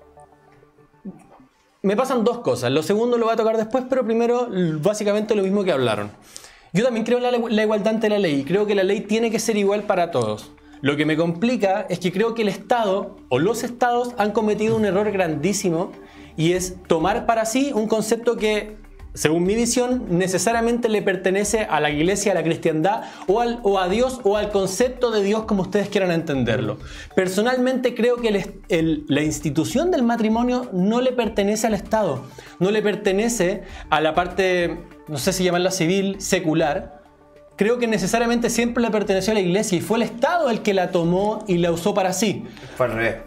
me pasan dos cosas. Lo segundo lo voy a tocar después, pero primero l- básicamente lo mismo que hablaron. Yo también creo en la, la igualdad ante la ley. Creo que la ley tiene que ser igual para todos. Lo que me complica es que creo que el Estado o los Estados han cometido un error grandísimo y es tomar para sí un concepto que, según mi visión, necesariamente le pertenece a la iglesia, a la cristiandad o, al, o a Dios o al concepto de Dios como ustedes quieran entenderlo. Personalmente creo que el, el, la institución del matrimonio no le pertenece al Estado, no le pertenece a la parte, no sé si llamarla civil, secular. Creo que necesariamente siempre le perteneció a la iglesia y fue el Estado el que la tomó y la usó para sí. Fue al revés.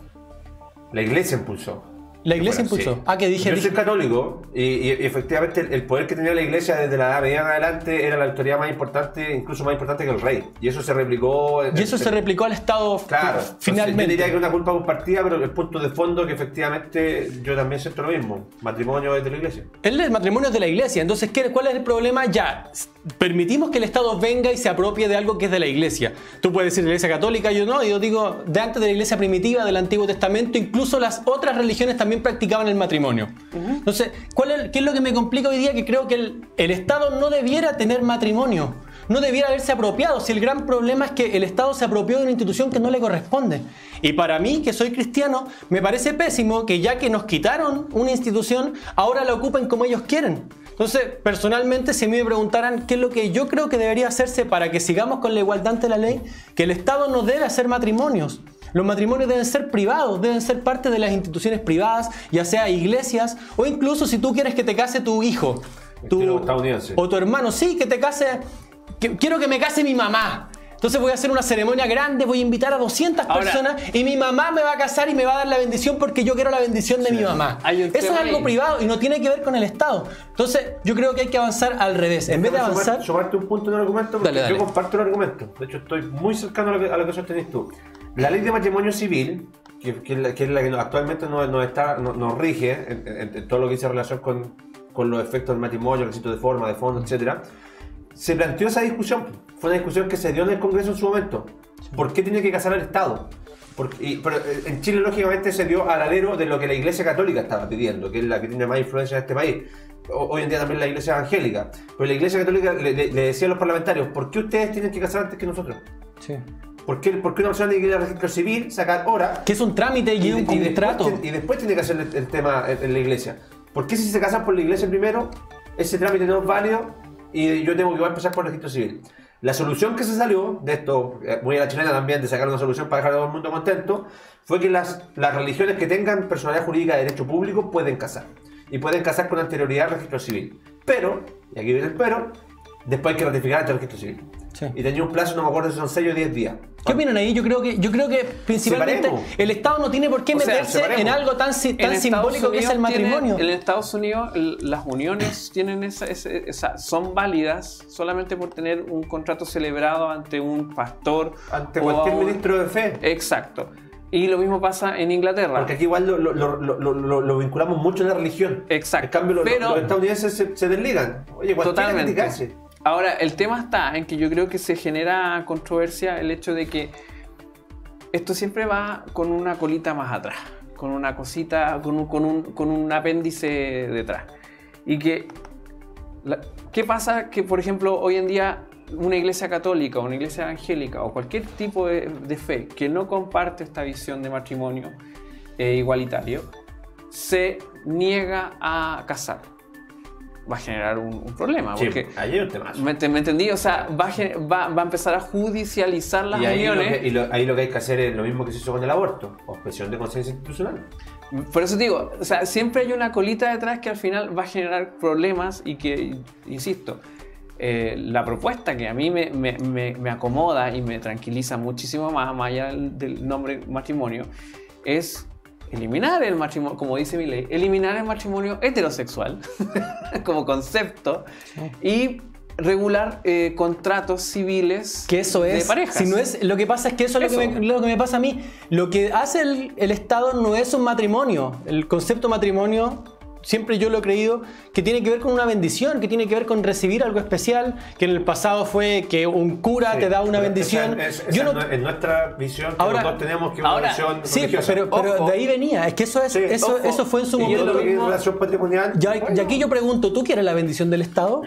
La iglesia impulsó. La iglesia Bueno, impulsó. sí. Ah, que dije... Yo dije- soy católico y, y- y efectivamente el, el poder que tenía la iglesia desde la edad media en adelante era la autoridad más importante, incluso más importante que el rey. Y eso se replicó... y eso se replicó al Estado Claro, f- finalmente. Entonces, yo diría que es una culpa compartida, pero el punto de fondo que efectivamente yo también siento lo mismo. Matrimonio es de la iglesia. El matrimonio es de la iglesia, entonces ¿qué, ¿cuál es el problema? Ya, s- permitimos que el Estado venga y se apropie de algo que es de la iglesia. Tú puedes decir iglesia católica, yo no, yo digo de antes de la iglesia primitiva, del Antiguo Testamento, incluso las otras religiones también practicaban el matrimonio. Entonces, ¿cuál es, ¿qué es lo que me complica hoy día? Que creo que el, el Estado no debiera tener matrimonio, no debiera haberse apropiado, si el gran problema es que el Estado se apropió de una institución que no le corresponde. Y para mí, que soy cristiano, me parece pésimo que ya que nos quitaron una institución, ahora la ocupen como ellos quieren. Entonces, personalmente, si a mí me preguntaran qué es lo que yo creo que debería hacerse para que sigamos con la igualdad ante la ley, que el Estado no debe hacer matrimonios. Los matrimonios deben ser privados, deben ser parte de las instituciones privadas, ya sea iglesias o incluso si tú quieres que te case tu hijo Estilo estadounidense. o tu hermano. Sí, que te case, que- quiero que me case mi mamá. Entonces voy a hacer una ceremonia grande, voy a invitar a doscientas Ahora- personas y mi mamá me va a casar y me va a dar la bendición porque yo quiero la bendición de mi mamá. Hay un Eso es tema algo ahí. privado y no tiene que ver con el Estado. Entonces yo creo que hay que avanzar al revés. En vez de Déjame avanzar... sumar- sumarte un punto en el argumento, porque Dale, dale. yo comparto el argumento. De hecho, estoy muy cercano a lo que, a lo que sostenés tú. La ley de matrimonio civil, que, que es, la, que es la que actualmente nos, nos, está, nos, nos rige en, en- en todo lo que dice relación con, con los efectos del matrimonio, requisitos de forma, de fondo, etcétera, se planteó esa discusión. Fue una discusión que se dio en el Congreso en su momento. ¿Por qué tiene que casar el Estado? Porque, y- pero eh, en Chile, lógicamente, se dio al alero de lo que la Iglesia Católica estaba pidiendo, que es la que tiene más influencia en este país. O- Hoy en día también la Iglesia Evangélica. Pero la Iglesia Católica le, le- le decía a los parlamentarios: ¿por qué ustedes tienen que casar antes que nosotros? Sí. ¿Por qué, por qué una persona tiene que ir al registro civil, sacar hora Que es un trámite y, un de- contrato. después, tiene- y después tiene que hacer el, el tema en, en la iglesia? ¿Por qué si se casan por la iglesia primero, ese trámite no es válido y yo tengo que igual empezar por el registro civil? La solución que se salió de esto, eh, muy a la chilena también, de sacar una solución para dejar a todo el mundo contento, fue que las, las religiones que tengan personalidad jurídica de derecho público pueden casar. Y pueden casar con anterioridad al registro civil. Pero, y aquí viene el pero, después hay que ratificar ante el registro civil. Sí. Y tenía un plazo, no me acuerdo si son seis o diez días. ¿Qué opinan ahí? Yo creo que, yo creo que principalmente Separemos. el Estado no tiene por qué O sea, meterse separemos. en algo tan, si- En tan Estados simbólico que es el Unidos tiene- matrimonio. en Estados Unidos el- las uniones tienen esa, ese- esa- son válidas solamente por tener un contrato celebrado ante un pastor. Ante o cualquier a un- ministro de fe. Exacto. Y lo mismo pasa en Inglaterra. Porque aquí igual lo, lo, lo, lo, lo- lo vinculamos mucho a la religión. Exacto. En cambio, lo- Pero- los estadounidenses se, se desligan. Oye, cualquiera Totalmente. que te case. Ahora, el tema está en que yo creo que se genera controversia el hecho de que esto siempre va con una colita más atrás, con una cosita, con un, con un, con un apéndice detrás. Y que, la, ¿qué pasa? Que, por ejemplo, hoy en día una iglesia católica, una iglesia evangélica o cualquier tipo de, de fe que no comparte esta visión de matrimonio eh, igualitario, se niega a casar. Va a generar un, un problema. Sí, porque, ahí hay un temazo. ¿me, me entendí? O sea, va a, va, va a empezar a judicializar las Y ahí, lo uniones. que, y lo, ahí lo que hay que hacer es lo mismo que se hizo con el aborto, objeción de conciencia institucional. Por eso digo, o sea, siempre hay una colita detrás que al final va a generar problemas y que, insisto, eh, la propuesta que a mí me, me, me, me acomoda y me tranquiliza muchísimo más, más allá del, del nombre matrimonio, es eliminar el matrimonio, como dice mi ley, eliminar el matrimonio heterosexual como concepto y regular eh, contratos civiles Que eso es, de parejas. si no es, lo que pasa es que eso, Eso. es lo que, me, lo que me pasa a mí. Lo que hace el, el Estado no es un matrimonio. El concepto matrimonio, siempre yo lo he creído, que tiene que ver con una bendición, que tiene que ver con recibir algo especial, que en el pasado fue que un cura Sí, te da una pero bendición. Esa, esa yo no, es nuestra visión, que Ahora- los dos tenemos que una ahora, visión sí, religiosa. pero, pero Ojo. de ahí venía. Es que eso, es, Sí, eso, ojo. eso fue en su Y momento. todo lo que es mismo- relación patrimonial. Ya, bueno, y aquí yo pregunto, ¿tú quieres la bendición del Estado?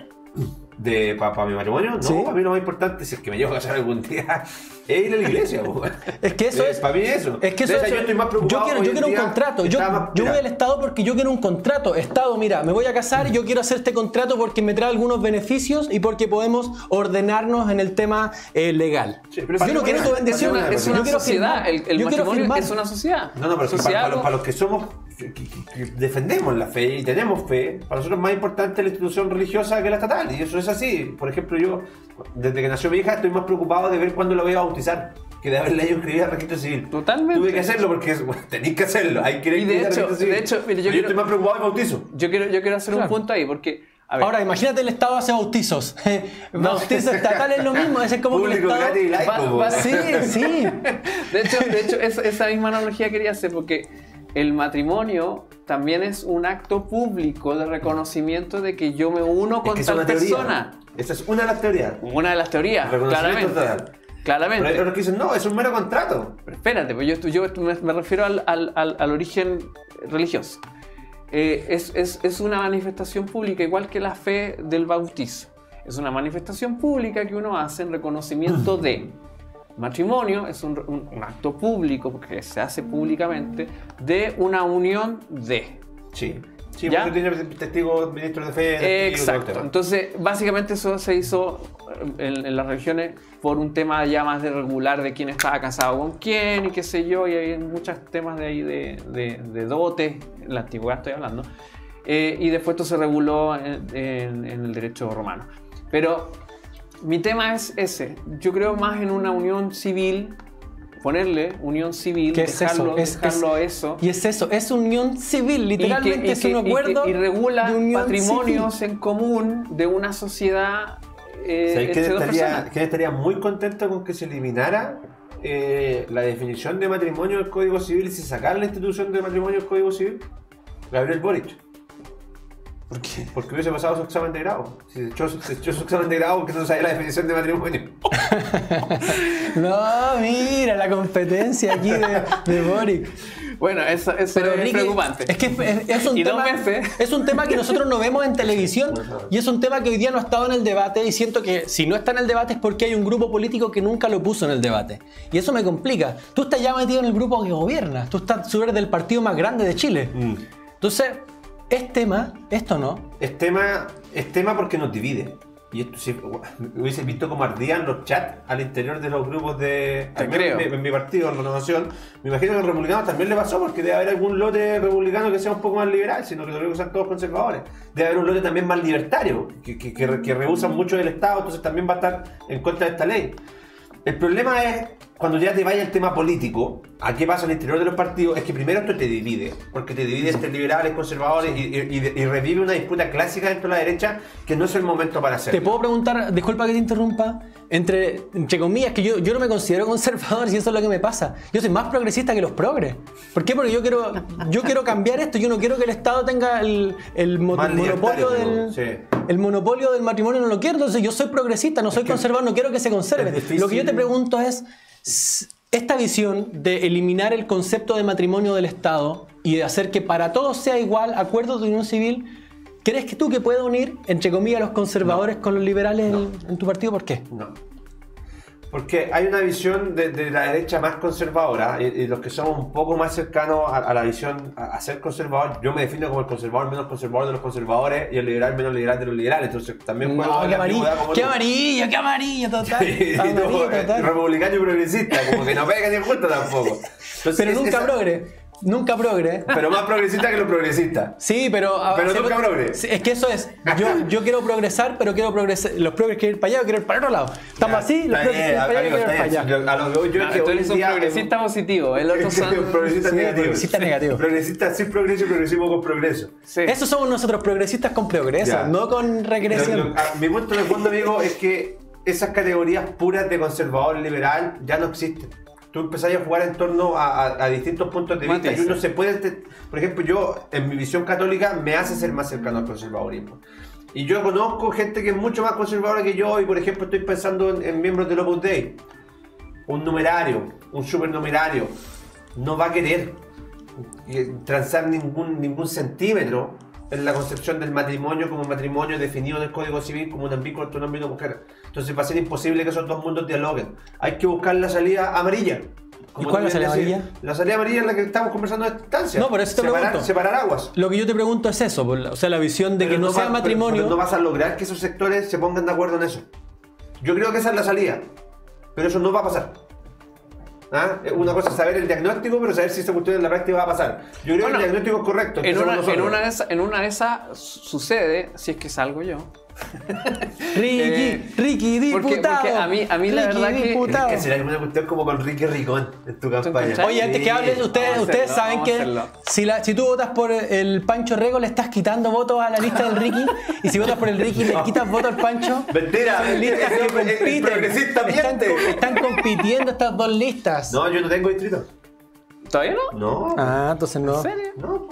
de para mi matrimonio, no, Sí. para mí lo más importante, si es que me llevo a casar algún día, es ir a la iglesia. pues. Es que eso Eh, es. Para mí eso. Es que eso De hecho, es. yo estoy más preocupado. yo quiero, hoy yo en quiero un día, contrato. Yo, estaba más- yo mira, voy al Estado porque yo quiero un contrato. Estado, mira, me voy a casar y yo quiero hacer este contrato porque me trae algunos beneficios y porque podemos ordenarnos en el tema eh, legal. Sí, pero yo si no no quiero voy tu a- bendición. es una- Es yo una quiero sociedad, firmar. el, el yo quiero matrimonio firmar. es una sociedad. No, no, pero si para, Sociedad, para los, para los que somos, que, que- que defendemos la fe y tenemos fe, para nosotros es más importante la institución religiosa que la estatal. Y eso es así. Por ejemplo, yo, desde que nació mi hija, estoy más preocupado de ver cuándo la voy a bautizar que de haberla yo inscribir al registro civil. Totalmente. Tuve que hacerlo porque es- bueno, tenéis que hacerlo. Hay que ir Y de al hecho- registro civil. de hecho, mire, yo Pero yo quiero- estoy más preocupado del bautizo. Yo quiero, yo quiero hacer Claro. un punto ahí, porque, a ver, Ahora, imagínate el Estado hace bautizos. Bautizo estatal es lo mismo. Es como que el Público, Estado. gratis y laico, Va- po. va- Sí, sí. de hecho, de hecho esa, esa misma analogía quería hacer, porque el matrimonio también es un acto público de reconocimiento de que yo me uno Es con que es tal una teoría. persona. Esa es una de las teorías. Una de las teorías, Reconocimiento claramente. total. Claramente. Pero hay otros que dicen, no, es un mero contrato. Pero espérate, pues yo, yo me, me refiero al, al- al- al origen religioso. Eh, es, es- es una manifestación pública, igual que la fe del bautizo. Es una manifestación pública que uno hace en reconocimiento de matrimonio, es un, un- un acto público, porque se hace públicamente, de una unión de. Sí. Sí, ¿Ya? porque tiene testigos, ministros de fe. testigos, todo el Exacto. tema. Entonces, básicamente eso se hizo en, en las religiones por un tema ya más de regular de quién estaba casado con quién y qué sé yo, y hay muchos temas de ahí de, de, de dotes, en la antigüedad estoy hablando. Eh, y después esto se reguló en, en- en el derecho romano. Pero mi tema es ese. Yo creo más en una unión civil, ponerle unión civil, ¿Qué es dejarlo, eso? Es- dejarlo es- a eso. Y es eso, es unión civil, Y que- literalmente y es que- un y que- acuerdo y regula de unión patrimonios civil. en común de una sociedad eh, ¿Sabes quién entre dos estaría, personas. quién estaría muy contento con que se eliminara eh, la definición de matrimonio del Código Civil y se sacara la institución de matrimonio del Código Civil? Gabriel Boric. ¿Por qué? Porque hubiese pasado su examen de grado. Si se echó, su- se echó su examen de grado porque no sabía la definición de matrimonio. No, mira la competencia aquí de, de Boric. Bueno, eso, eso Pero es Ricky, preocupante. es que es, es- es un Y dos tema, meses. es un tema que nosotros no vemos en televisión y es un tema que hoy día no ha estado en el debate y siento que si no está en el debate es porque hay un grupo político que nunca lo puso en el debate. Y eso me complica. Tú estás ya metido en el grupo que gobierna, tú estás tú eres del partido más grande de Chile. Entonces, ¿es tema? ¿Esto no? Es tema, es tema porque nos divide. Y esto sí, hubiese visto cómo ardían los chats al interior de los grupos de. Te al menos creo. En, mi, en mi partido, en Renovación. Me imagino que a los republicanos también le pasó porque debe haber algún lote republicano que sea un poco más liberal, sino que lo que sean todos conservadores. Debe haber un lote también más libertario, que, que, que, que rehusan mucho del Estado, entonces también va a estar en contra de esta ley. El problema es cuando ya te vaya el tema político, a qué pasa al interior de los partidos, es que primero esto te divide, porque te divide entre liberales, conservadores y, y- y- y revive una disputa clásica dentro de la derecha que no es el momento para hacerlo. Te puedo preguntar, disculpa que te interrumpa, entre, entre comillas, que yo, yo no me considero conservador y eso es lo que me pasa. Yo soy más progresista que los progres. ¿Por qué? Porque yo quiero, yo quiero cambiar esto, yo no quiero que el Estado tenga el, el mo- Más monopolio libertario, del... sí. el monopolio del matrimonio no lo quiero, entonces yo soy progresista, no soy conservador, no quiero que se conserve. Lo que yo te pregunto es, esta visión de eliminar el concepto de matrimonio del Estado y de hacer que para todos sea igual, acuerdos de unión civil, ¿crees que tú que pueda unir, entre comillas, los conservadores no. con los liberales no. en, en tu partido? ¿Por qué? No. Porque hay una visión de, de la derecha más conservadora y, y los que somos un poco más cercanos a, a la visión a, a ser conservador. Yo me defino como el conservador menos conservador de los conservadores y el liberal menos liberal de los liberales. Entonces también juego no, qué amarillo, qué amarillo, qué amarillo, total. Sí, amarillo, no, total. Republicano y progresista, como que no pega ni junto tampoco. Entonces, Pero es, nunca esa... progre. Nunca progre. Pero más progresista que los progresistas. Sí, pero... Pero nunca lo, progre. Es que eso es. Yo, yo quiero progresar, pero quiero progresar. Los progres quieren ir para allá, yo quiero ir para el otro lado. Estamos ya, así, los progres quieren ir para allá, yo quiero ir para allá. A lo que yo no, es que tú eres un progresista positivo. El otro son... progresista sí, negativo. Progresista negativo. Progresista sin progreso y progresivo con progreso. Sí. Eso somos nosotros, progresistas con progreso, ya. no con regresión. Lo, lo, a, mi punto de fondo, amigo, es que esas categorías puras de conservador liberal ya no existen. Tú empezás a jugar en torno a, a, a distintos puntos de vista y uno se puede... Por ejemplo, yo, en mi visión católica, me hace ser más cercano al conservadurismo. Y yo conozco gente que es mucho más conservadora que yo y, por ejemplo, estoy pensando en, en miembros del Opus Dei. Un numerario, un supernumerario, no va a querer transar ningún, ningún centímetro en la concepción del matrimonio como matrimonio definido en el Código Civil como un vínculo entre un hombre y una mujer. Entonces va a ser imposible que esos dos mundos dialoguen. Hay que buscar la salida amarilla. ¿Y cuál es la salida amarilla? La salida amarilla es la que estamos conversando en esta instancia. No, por eso te separar, pregunto. Separar aguas. Lo que yo te pregunto es eso, o sea, la visión de pero que no, no sea va, matrimonio... Pero, pero no vas a lograr que esos sectores se pongan de acuerdo en eso. Yo creo que esa es la salida, pero eso no va a pasar. ¿Ah? Una cosa es saber el diagnóstico, pero saber si esa cuestión en la práctica va a pasar. Yo creo bueno, que el diagnóstico es correcto. En una, en, una de esa, en una de esas sucede, si es que salgo yo. Ricky, eh, Ricky, diputado. Porque, porque a mí, a mí Ricky, la verdad diputado. que... que será alguna cuestión como con Ricky Ricón en tu campaña. Oye, antes que hables, ustedes, ustedes saben que si, la, si tú votas por el Pancho Rego, le estás quitando votos a la lista del Ricky. Y si votas por el Ricky, le quitas votos al Pancho. Mentira, son listas que compiten. Están, están compitiendo estas dos listas. No, yo no tengo distrito. ¿Todavía no? No. Ah, entonces no. ¿En serio? No,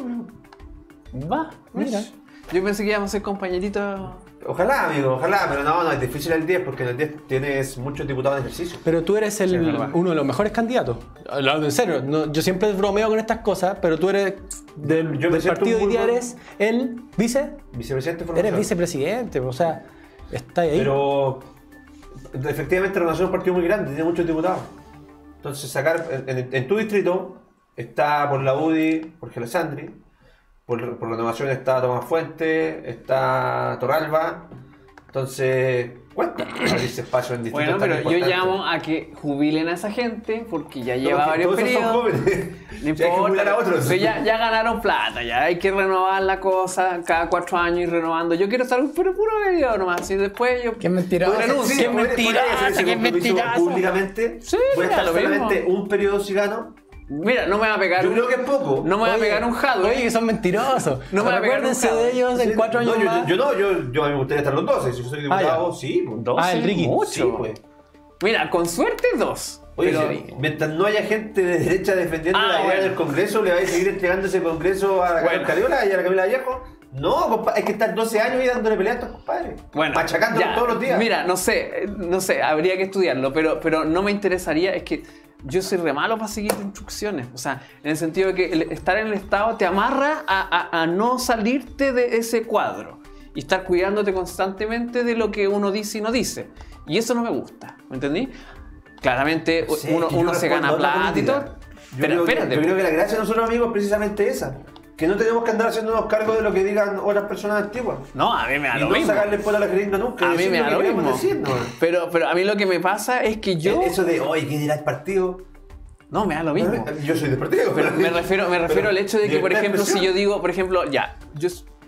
pues. Va, mira. Yo pensé que íbamos a ser compañeritos. Ojalá, amigo, ojalá, pero no, no, es difícil el diez porque en el diez tienes muchos diputados de ejercicio. Pero tú eres el, sí, uno de los mejores candidatos. En serio, no, yo siempre bromeo con estas cosas, pero tú eres del, yo del partido hoy día eres el vice... Vicepresidente de Eres vicepresidente, o sea, está ahí. Pero efectivamente Renovación es un partido muy grande, tiene muchos diputados. Entonces sacar, en, en, en tu distrito está por la U D I, Jorge Alessandri. Por, por Renovación está Tomás Fuentes, está Torralba, entonces cuenta abrirse espacio en distintos. Bueno, pero yo llamo a que jubilen a esa gente porque ya lleva no, varios periodos. Son jóvenes. No importa, a otros. Ya, ya ganaron plata, ya hay que renovar la cosa cada cuatro años y renovando. Yo quiero estar un puro, puro periodo nomás, y después yo... ¡Qué mentiroso! Sí, ¡Qué mentiroso! ¡Qué mentiroso! Públicamente, sí, voy a estar solamente un periodo si gano. Mira, no me va a pegar. Yo un, creo que es poco. No me va a pegar un jado. Oye, que son mentirosos. No me va a pegar un jado. de ellos en sí, cuatro años no, más. Yo, yo no, yo, yo a mí me gustaría estar los doce. Si yo soy diputado, ah, sí. doce, ah, el Ricky. Mucho. Sí, pues. Mira, con suerte dos. Oye, pero... si, mientras no haya gente de derecha defendiendo ah, la idea bueno. del Congreso, le vais a seguir entregando ese Congreso a la bueno. Cariola y a la Camila Vallejo. No, compadre, hay que estar doce años ahí dándole pelea a estos compadres. Bueno, machacándolos todos los días. Mira, no sé, no sé, habría que estudiarlo, pero, pero no me interesaría, es que yo soy re malo para seguir instrucciones. O sea, en el sentido de que el estar en el Estado te amarra a, a, a no salirte de ese cuadro y estar cuidándote constantemente de lo que uno dice y no dice. Y eso no me gusta, ¿me entendí? Claramente sí, uno, uno se gana plata y todo. Pero espérate. Que, yo creo que la gracia de nosotros, amigos, es precisamente esa. Que no tenemos que andar haciéndonos cargo de lo que digan otras personas antiguas. No, a mí me da y lo no mismo. sacarle por a la jeringa nunca. A mí me da lo mismo. Decir, ¿no? pero, pero a mí lo que me pasa es que yo... Eso de, oye, ¿quién dirá el partido? No, me da lo mismo. Yo soy del partido. Pero me refiero, me refiero al hecho de que, por ejemplo, si yo digo, por ejemplo, ya, yo...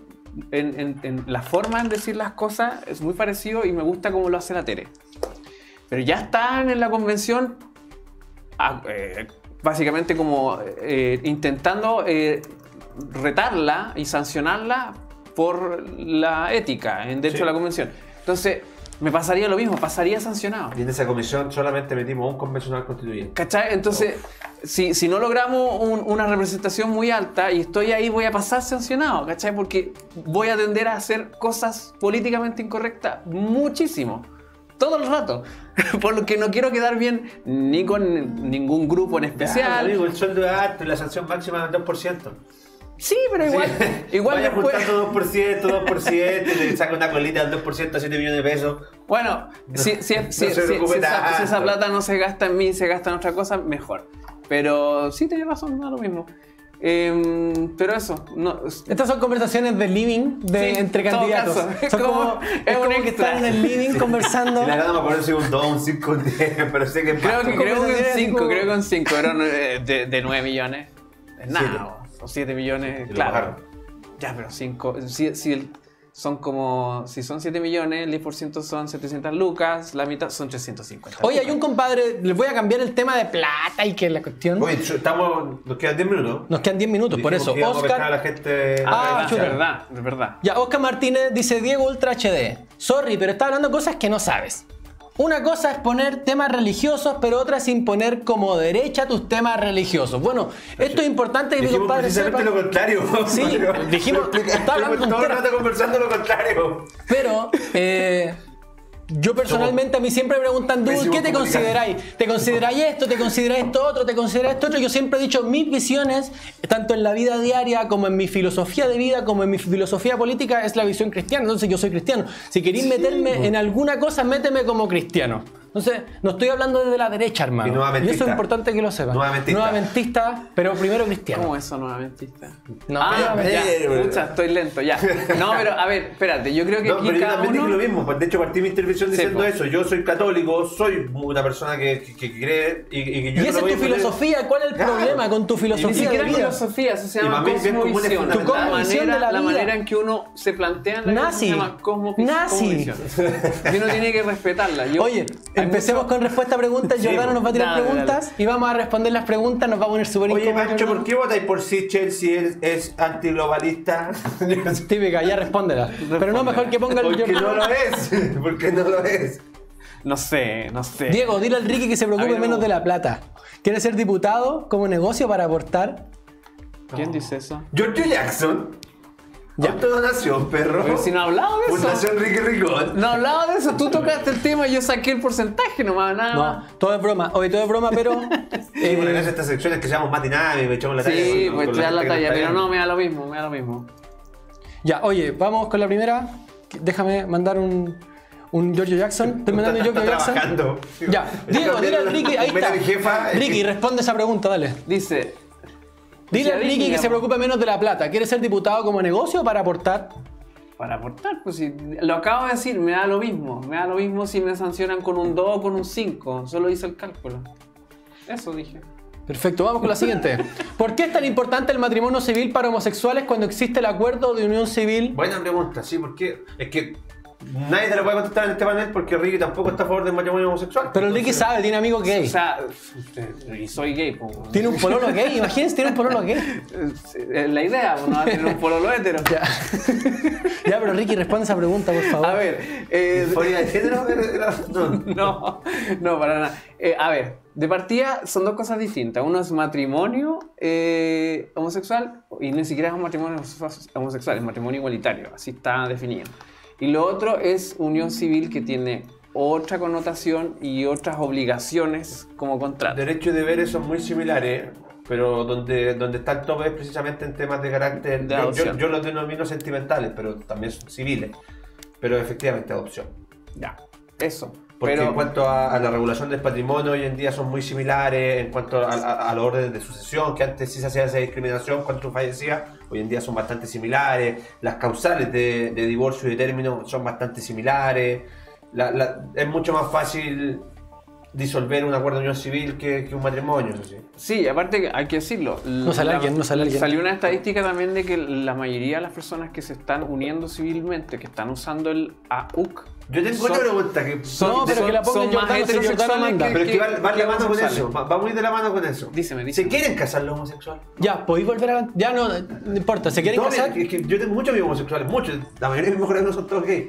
En, en, en la forma en decir las cosas es muy parecido y me gusta cómo lo hace la Tere. Pero ya están en la convención eh, básicamente como eh, intentando eh, retarla y sancionarla por la ética dentro sí. de la convención. Entonces, me pasaría lo mismo, pasaría sancionado. Y en esa comisión solamente metimos un convencional constituyente. ¿Cachai? Entonces, si, si no logramos un- una representación muy alta y estoy ahí, voy a pasar sancionado, ¿cachai? Porque voy a tender a hacer cosas políticamente incorrectas muchísimo, todo el rato. Por lo que no quiero quedar bien ni con ningún grupo en Ya, especial. amigo, el sueldo es alto y la sanción máxima es del dos por ciento. Sí, pero igual, igual Vaya después... juntando dos por ciento, dos por ciento, y le saca una colita del dos por ciento a siete millones de pesos. Bueno, si, si, no si, se si- preocupe si esa, tanto. si esa plata no se gasta en mí, se gasta en otra cosa, mejor. Pero sí, tenés razón, no es lo mismo. Em, pero eso, no, Estas son conversaciones de living de, Sí, entre en todo candidatos. caso. Es Son como- como, es es un como que extra. están en el living conversando. Y la verdad no me acuerdo si un dos, un cinco, un diez, pero sé que es creo más. que, creo que un conversaciones así cinco, como- creo que un cinco, pero no, eh, de, de nueve millones. Es nada, Siete. o siete millones, Y lo claro. bajaron. Ya, pero cinco, si, si el- son como, si son siete millones, el diez por ciento son setecientas lucas, la mitad son trescientos cincuenta. Oye, hay un compadre, les voy a cambiar el tema de plata y que la cuestión. Oye, estamos, nos quedan diez minutos. Nos quedan diez minutos, por Dijimos eso. que íbamos a pescar a la Oscar. gente. Ah, es chuta. verdad, es verdad. Ya, Oscar Martínez dice Diego Ultra H D. Sorry, pero está hablando cosas que no sabes. Una cosa es poner temas religiosos, pero otra es imponer como derecha tus temas religiosos. Bueno, esto es importante que mi Dijimos compadre precisamente sepa. lo contrario. Sí, dijimos- está hablando todo el tontera. rato conversando lo contrario. Pero, eh, yo personalmente a mí siempre me preguntan, Dude, pésimos ¿qué te comunicantes. consideráis? ¿Te consideráis esto? ¿Te consideráis esto otro? ¿Te consideráis esto otro? Yo siempre he dicho, mis visiones, tanto en la vida diaria como en mi filosofía de vida, como en mi filosofía política, es la visión cristiana. Entonces yo soy cristiano. Si queréis meterme en alguna cosa, méteme como cristiano. Entonces, no estoy hablando desde la derecha, hermano. Y nuevamente eso es importante que lo sepan. Nuevamente. Nuevamente, pero primero cristiano. ¿Cómo eso nuevamente? No, ah, pero- ya, pero- pucha, estoy lento, ya. No, pero a ver, espérate, yo creo que No, aquí pero yo cada también uno... dije lo mismo. pues, De hecho, partí mi intervención Sí, diciendo po. eso. Yo soy católico, soy una persona que, que, que cree y, y que yo Y no esa voy es tu a poner- filosofía. ¿Cuál es el Claro. problema con tu Y ni filosofía Ni de siquiera vida? filosofía, eso se Y llama más bien bien como una cosmovisión. fundamental. La cosmovisión de manera, la la vida. manera en que uno se plantea en la vida Nazi. se llama cosmo- Nazi. cosmovisión. Y uno tiene que respetarla. Yo- Oye, hay empecemos mucho- con respuesta a preguntas. Sí, Jordano nos va a tirar dale, preguntas y vamos a responder las preguntas. Nos va a poner súper Oye, incómodos, Pancho, ¿por Jordano. qué votáis por si Chelsea es, es antiglobalista? Típica, ya respóndela. Pero no, mejor que ponga el Porque no Jordano. lo es. Porque no lo es. No sé, no sé. Diego, dile al Ricky que se A mí preocupe no me menos de gusta. la plata. ¿Quiere ser diputado como negocio para aportar? ¿Quién dice eso? George Jackson. Ya. Autodonación, perro. Pero si no ha hablado de eso. Fundación Ricky Ricón. No hablaba de eso, tú tocaste el tema y yo saqué el porcentaje nomás, nada No, más. todo es broma. Oye, todo es broma, pero. Sí, eh, bueno, gracias a estas secciones que se llaman Matinami, me echamos la talla. Sí, con- pues con te da la gente que talla, está pero viendo. no, me da lo mismo, me da lo mismo. Ya, oye, vamos con la primera. Déjame mandar un, un George Jackson. Estoy mandando un Está- George está Jackson. trabajando. Ya, Diego, dile al Ricky, ahí Mira, está. mi jefa, eh. Ricky, responde esa pregunta, dale. Dice. Dile al Ricky, Ricky que digamos. se preocupe menos de la plata. ¿Quiere ser diputado como negocio o para aportar? Para aportar, pues si lo acabo de decir, me da lo mismo. Me da lo mismo si me sancionan con un dos o con un cinco. Solo hice el cálculo. Eso dije. Perfecto, vamos con la siguiente. ¿Por qué es tan importante el matrimonio civil para homosexuales cuando existe el acuerdo de unión civil? Buena pregunta, sí, porque es que nadie te lo puede contestar en este panel porque Ricky tampoco está a favor del matrimonio homosexual. Pero el Ricky Entonces, sabe, tiene amigos gay. O sea, y soy gay, pues. Tiene un pololo gay, imagínense, tiene un pololo gay. Es la idea, pues, no va a tener un pololo hétero. Ya. Ya, pero Ricky, responde esa pregunta, por favor. A ver, eh, ¿Disforia de género? Era- no. no, no, para nada. Eh, a ver, de partida son dos cosas distintas. Uno es matrimonio eh, homosexual y ni siquiera es un matrimonio homosexual, es matrimonio igualitario, así está definido. Y lo otro es unión civil que tiene otra connotación y otras obligaciones como contrato. Derechos y deberes son muy similares, pero donde, donde está el tope es precisamente en temas de carácter. De yo, yo, adopción. yo los denomino sentimentales, pero también son civiles. Pero efectivamente, adopción. Ya, eso. Porque Pero en cuanto a, a la regulación del patrimonio, hoy en día son muy similares. En cuanto a, a, a los órdenes de sucesión, que antes sí se hacía esa discriminación cuando fallecía, hoy en día son bastante similares. Las causales de, de divorcio y de término son bastante similares. La, la, es mucho más fácil disolver un acuerdo de unión civil que, que un matrimonio. Eso sí. sí, aparte que hay que decirlo. No sale la- alguien, no sale alguien. Salió una estadística también de que la mayoría de las personas que se están uniendo civilmente, que están usando el A U C, Yo tengo Son- otra pregunta que. son, No, pero son- que la ponga son Giordano, más si Giordano heterosexuales manda. que, Pero es que va, va de que la mano con homosexuales. eso. Va, va muy de la mano con eso. Díseme, díseme. ¿Se quieren casar los homosexuales? Ya, ¿podéis volver a... Ya no, no importa, ¿se quieren No, casar? mira, es que yo tengo muchos amigos homosexuales, muchos. La mayoría de mis mejores amigos son todos gays.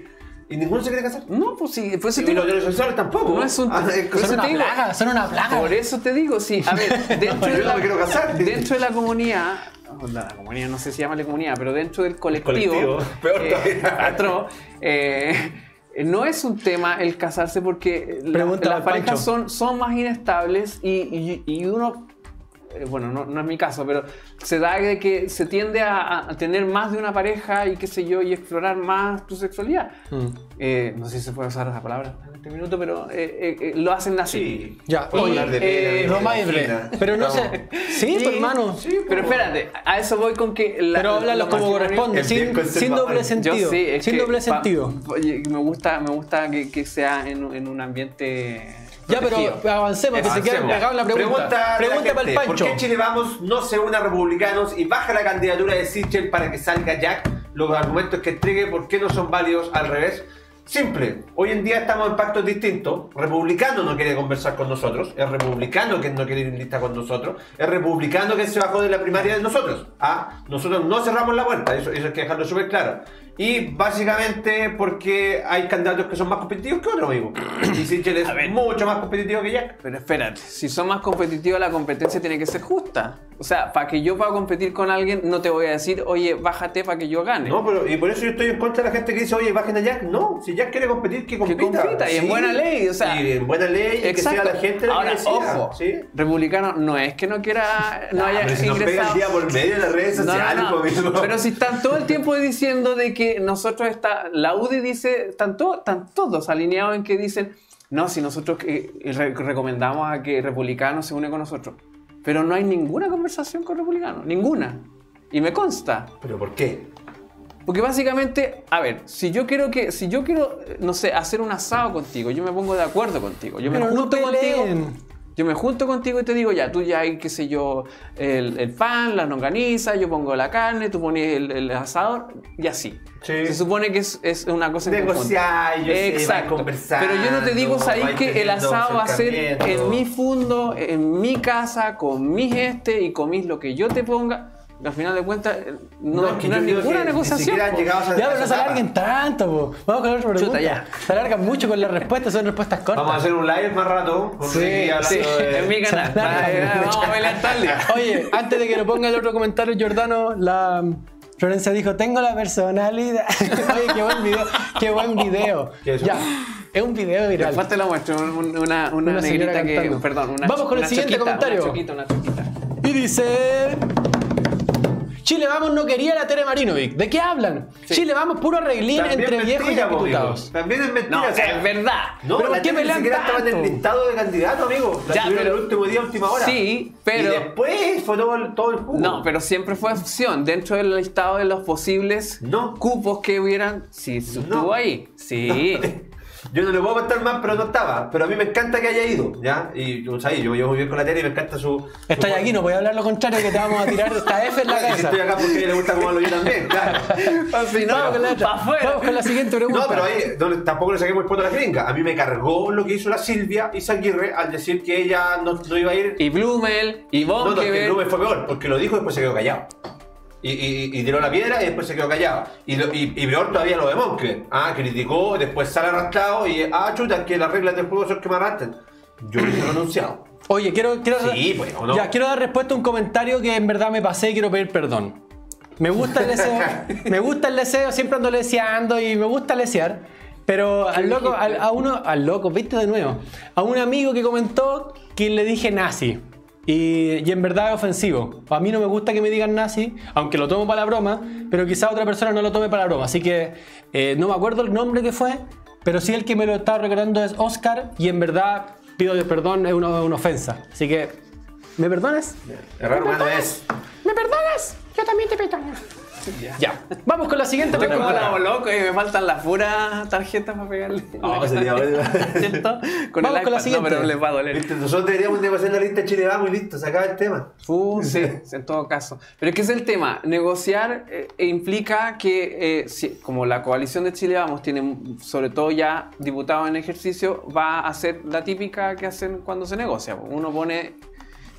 ¿Y ninguno se quiere casar? No, pues sí, por eso Y te los digo, heterosexuales tampoco. no es un... Ah, es por que eso Son te una digo, plaga, son una plaga. por eso te digo, sí. A ver, dentro, Yo de no la, me quiero casar. dentro de la comunidad, la comunidad, no sé si llama la comunidad, pero dentro del colectivo, colectivo, peor eh, todavía. atroz, eh, no es un tema el casarse porque la- Pregúntale las al parejas Pancho. son, son más inestables y, y- y uno, eh, bueno, no, no es mi caso, pero se da de que se tiende a, a tener más de una pareja y qué sé yo, y explorar más tu sexualidad. Mm. Eh, no sé si se puede usar esa palabra en este minuto, pero eh, eh, eh, lo hacen así. Sí. Ya, Y, oye, hablar de eh, pena, Roma de y Bre. vagina. Pero no Estamos- sé. Sí, tu hermano. Sí, Pero po. espérate, a eso voy con que... La, Pero háblalo los como matrimonios- corresponde, es bien sin, conservador. sin doble Yo sentido. Yo sí, es sin que doble pa- sentido. oye, me gusta, me gusta que, que sea en, en un ambiente Ya, pero protegido. avancemos, que se quede Avancemos. pegado en la pregunta. Pregunta, Pregunta, de la para el gente, Pancho. ¿por qué Chile Vamos no se une a republicanos y baja la candidatura de Sichel para que salga Jack? Los argumentos que entregue, ¿por qué no son válidos al revés? Simple, hoy en día estamos en pactos distintos. Republicano no quiere conversar con nosotros, es republicano que no quiere ir en lista con nosotros, es republicano que se bajó de la primaria de nosotros. ¿Ah? Nosotros no cerramos la puerta, eso, eso hay que dejarlo súper claro. Y básicamente porque hay candidatos que son más competitivos que otros, amigo. Y Sichel es mucho más competitivo que Jack. Pero espérate, si son más competitivos, la competencia tiene que ser justa. O sea, para que yo pueda competir con alguien, no te voy a decir, oye, bájate para que yo gane. No, pero y por eso yo estoy en contra de la gente que dice, oye, bajen a Jack. No, si Jack quiere competir, que compita. compita, y en buena ley, o sea, y en buena ley, y que exacto. sea la gente la Ahora, que decida, ojo, ¿sí? republicano no es que no quiera, no haya Pero si nos pega ingresado. el día por medio de las redes No, no, sociales, no. pues, mismo. Pero si están todo el tiempo diciendo de que nosotros está, la U D I dice, están, to- están todos alineados en que dicen, no, si nosotros eh, re- recomendamos a que republicanos se une con nosotros. Pero no hay ninguna conversación con republicanos, ninguna. Y me consta. ¿Pero por qué? Porque básicamente, a ver, si yo quiero que, si yo quiero, eh, no sé, hacer un asado contigo, yo me pongo de acuerdo contigo, yo me Pero no junto contigo. peleen. Yo me junto contigo y te digo, ya, tú ya hay, qué sé yo, el, el pan, la longaniza, yo pongo la carne, tú pones el, el asador y así. Sí. Se supone que es, es una cosa en conjunto. Negociar, yo sé, Exacto. vais conversando, Pero yo no te digo, ¿sabes vais que el teniendo asado va a ser acercamiento. en mi fundo, en mi casa, con mis este y comís lo que yo te ponga? Al final de cuentas, no, No, no, que es yo digo ninguna que ni negociación. siquiera han po. llegado a esa- Ya, pero no se etapa. alarguen tanto, po. Vamos con la otra pregunta. Chuta, ya. Se alargan mucho con las respuestas, son respuestas cortas. Vamos a hacer un live más rato. Con Sí, Ricky hablando Sí, de- en mi canal. Vale, vamos a pelear todo el día. Oye, antes de que lo ponga el otro comentario, Giordano, la Florencia dijo, tengo la personalidad. Oye, qué buen video, qué buen video. ¿Qué es eso? Ya, es un video viral. Después te lo muestro, un- un- una, una, Una señora negrita que, cantando. perdón, una Vamos con el una siguiente choquita, comentario. Una choquita, una choquita. Y dice... Chile Vamos no quería la Tere Marinovic. ¿De qué hablan? Chile Vamos puro arreglín También entre mentira, viejos y po, diputados. amigo. También es mentira. No, o sea, es verdad. No, ¿Pero la por qué Tere ni pelean siquiera estaba en el tanto? listado de candidatos, amigo. La Ya, tuvieron pero- el último día, última hora. Sí, pero- Y después fue todo el, todo el jugo. No, pero siempre fue opción. Dentro del listado de los posibles No. cupos que hubieran, sí, estuvo ahí. Sí. Yo no le puedo contar más, pero no estaba. Pero a mí me encanta que haya ido, ¿ya? Y yo, ¿sabes? Yo me llevo muy bien con la Tere y me encanta su... Estás su- aquí, no voy a hablar lo contrario, que te vamos a tirar esta F en la Y cabeza. estoy acá porque a ella le gusta como hablo yo también, claro. Así no, Vamos con la otra. pa' afuera. Vamos con la siguiente pregunta. No, pero ahí no, le- tampoco le saquemos el poto a la gringa. A mí me cargó lo que hizo la Silvia Izaguirre al decir que ella no, no iba a ir. Y Blumel, y No, no, es que Bonkever. Blumen fue peor, porque lo dijo y después se quedó callado. Y, y, y tiró la piedra y después se quedó callado. Y, lo- y, y peor todavía lo de Monke. Ah, criticó, después sale arrastrado y. Ah, chuta, que las reglas del juego son que me arrastran. Yo lo he renunciado. Oye, quiero, quiero, Sí, pues, ¿o no? ya, quiero dar respuesta a un comentario que en verdad me pasé y quiero pedir perdón. Me gusta el deseo, me gusta el deseo, siempre ando leseando y me gusta lesear. Pero al loco, al, a uno, al loco, viste de nuevo, a un amigo que comentó que le dije nazi. Y, y en verdad es ofensivo. A mí no me gusta que me digan nazi, aunque lo tomo para la broma, pero quizá otra persona no lo tome para la broma. Así que eh, no me acuerdo el nombre que fue, pero sí el que me lo estaba recordando es Oscar y en verdad pido perdón, es una, una ofensa. Así que, ¿me perdonas? Errar humano es. ¿Me perdonas? Yo también te perdono. Ya. Vamos con la siguiente Estoy como pregunta. la loco y me faltan las puras tarjetas para pegarle. No, sería bueno. ¿Cierto? Con Vamos el con la iPad, siguiente. no, pero les va a doler. ¿Viste? Nosotros deberíamos de hacer la lista de Chile Vamos y listo, se acaba el tema. Uh, sí, en todo caso. Pero es que es el tema. Negociar eh, implica que, eh, si- como la coalición de Chile Vamos tiene, sobre todo ya diputados en ejercicio, va a hacer la típica que hacen cuando se negocia. Uno pone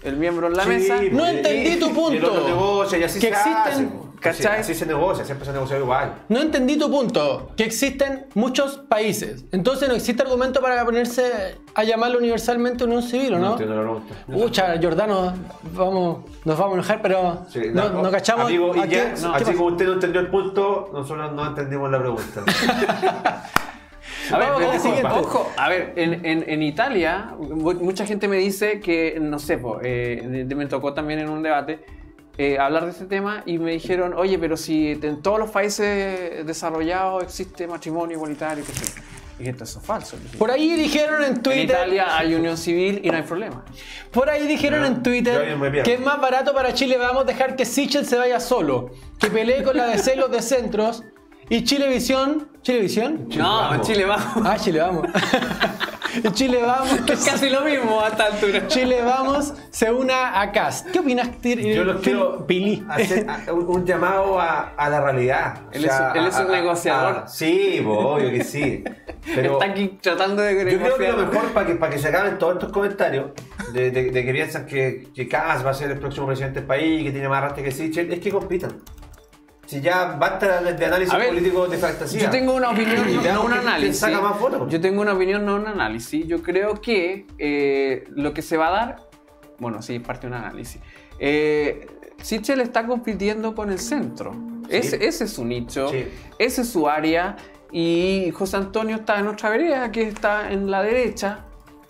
el miembro en la Sí, mesa. No pues, entendí tu punto. Y el otro negocia y así Que se existen- hace. po. ¿Cachai? Así, así se negocia, siempre se ha negociado igual. No entendí tu punto, que existen muchos países. Entonces no existe argumento para ponerse a llamarlo universalmente unión civil, ¿o no? entiendo la pregunta. Pucha, Jordano, vamos, nos vamos a enojar, pero Sí, no, no, no cachamos. Amigo, a y qué- ya, ¿qué no, pasa? así como usted no entendió el punto, nosotros no entendimos la pregunta. A ver, Vamos con la ojo, siguiente. ojo, a ver, en, en, en Italia, mu- mucha gente me dice que, no sé, po, eh, de- de- me tocó también en un debate eh, hablar de este tema y me dijeron, oye, pero si en todos los países desarrollados existe matrimonio igualitario, ¿qué sé? Y dije, eso es falso. Dije, Por ahí dijeron en en Twitter. Italia hay unión civil y no hay problema. Por ahí dijeron Ya, en yo Twitter ahí me pierdo. que es más barato para Chile, vamos a dejar que Sichel se vaya solo, que pelee con la D C los de centros y Chilevisión. ¿Chilevisión? No, vamos. Chile vamos. Ah, Chile vamos. Y Chile vamos. Es casi lo mismo a esta altura. Chile vamos se una a Cast. ¿Qué opinas, Tir? Yo los Pil- quiero Pili. hacer a- un, un llamado a, a la realidad. Él es un- él es un a- a- negociador. a- sí, bo, obvio que sí. Pero Está aquí tratando de yo creo que negociar. lo mejor para que, para que se acaben todos estos comentarios de, de- de que piensan que, que Kass va a ser el próximo presidente del país y que tiene más arrastre que Sichel, es que compitan. Si ya basta de análisis A ver, político de fantasía. Yo tengo una opinión, Y no, veamos no un quién- quién análisis. saca más votos. Yo tengo una opinión, no un análisis. Yo creo que eh, lo que se va a dar, bueno, sí, parte de un análisis. Eh, Sichel está compitiendo con el centro. Sí. Ese, ese es su nicho, Sí. ese es su área. Y José Antonio está en otra vereda, que está en la derecha.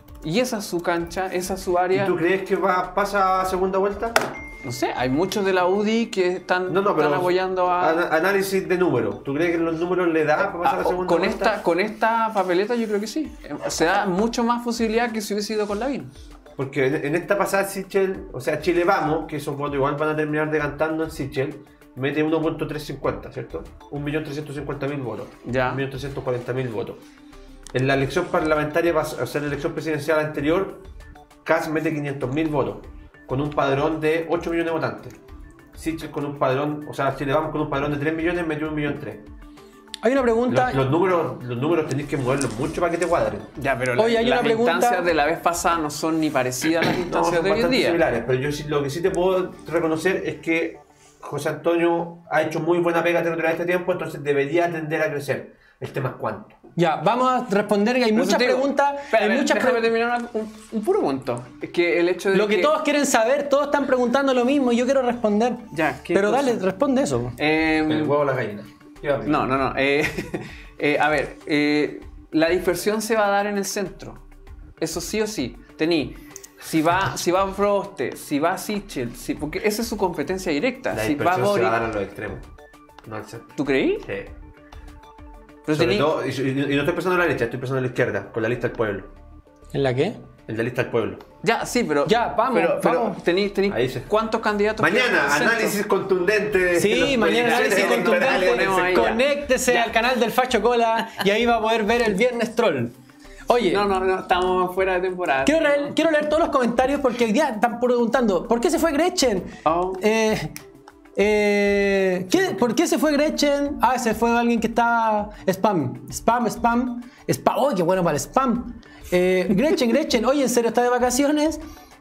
Y esa es su cancha, esa es su ¿Y área. tú crees que va, pasa a segunda vuelta? No sé, hay muchos de la U D I que están, No, no, pero están apoyando a... ana- análisis de números. ¿Tú crees que los números le da para pasar a Ah, la segunda con, vuelta? esta, con esta papeleta yo creo que sí. Eh, Se da mucho más posibilidad que si hubiese ido con Lavín. Porque en, en esta pasada Sichel, o sea, Chile Vamos, que esos votos igual van a terminar decantando en Sichel, mete uno punto trescientos cincuenta, ¿cierto? un millón trescientos cincuenta mil votos. Ya. un millón trescientos cuarenta mil votos. En la elección parlamentaria, pas- o sea, en la elección presidencial anterior, Kass mete quinientos mil votos, con un padrón de ocho millones de votantes. Sichel con un padrón, o sea, Chile Vamos con un padrón de tres millones, metió un millón tres. Hay una pregunta. Los, los números, los números tenéis que moverlos mucho para que te cuadren. Ya, pero Oye, la- hay las una pregunta- instancias de la vez pasada no son ni parecidas a las No, instancias son de hoy en bastante día. similares, pero yo sí- lo que sí te puedo reconocer es que José Antonio ha hecho muy buena pega territorial este tiempo, entonces debería tender a crecer. El tema es cuánto. Ya, vamos a responder que hay Por eso muchas te digo, preguntas. espera, hay a ver, muchas déjame pre- terminar una- un, un puro punto. Es que el hecho de Lo que todos quieren saber, todos están preguntando lo mismo y yo quiero responder. Ya, ¿qué Pero cosa? dale, responde eso. Eh, El huevo o la gallina. ¿Qué va a pedir? No, no, no. eh, eh, a ver, eh, la dispersión se va a dar en el centro. Eso sí o sí. Tení, si va, si va Proboste, si va Sichel, si, porque esa es su competencia directa. La si va dispersión se Boric, va a dar a los extremos, no al centro. ¿tú creí? Sí. Pero Sobre tení- todo, y, y- y no estoy pensando en la derecha, estoy pensando en la izquierda, con la lista del pueblo. ¿En la qué? El de la lista del pueblo. Ya, sí, pero. Ya, vamos, Pero, pero vamos. tení, tení Ahí sí. ¿cuántos candidatos? Mañana, quedan en el centro? análisis contundente. de Sí, los mañana análisis presidentes contundente. ponemos ahí ya. Conéctese Ya. al canal del Facho Cola y ahí va a poder ver el Viernes Troll. Oye, No, no, no, estamos fuera de temporada. quiero, leer, quiero leer todos los comentarios porque hoy día están preguntando: ¿por qué se fue Gretchen? Oh. Eh, eh, ¿qué- ¿Por qué se fue Gretchen? Ah, se fue alguien que estaba. Spam, spam, spam. Spam. ¡Oh, qué bueno para el spam! Eh, Gretchen, Gretchen, oye, ¿en serio está de vacaciones?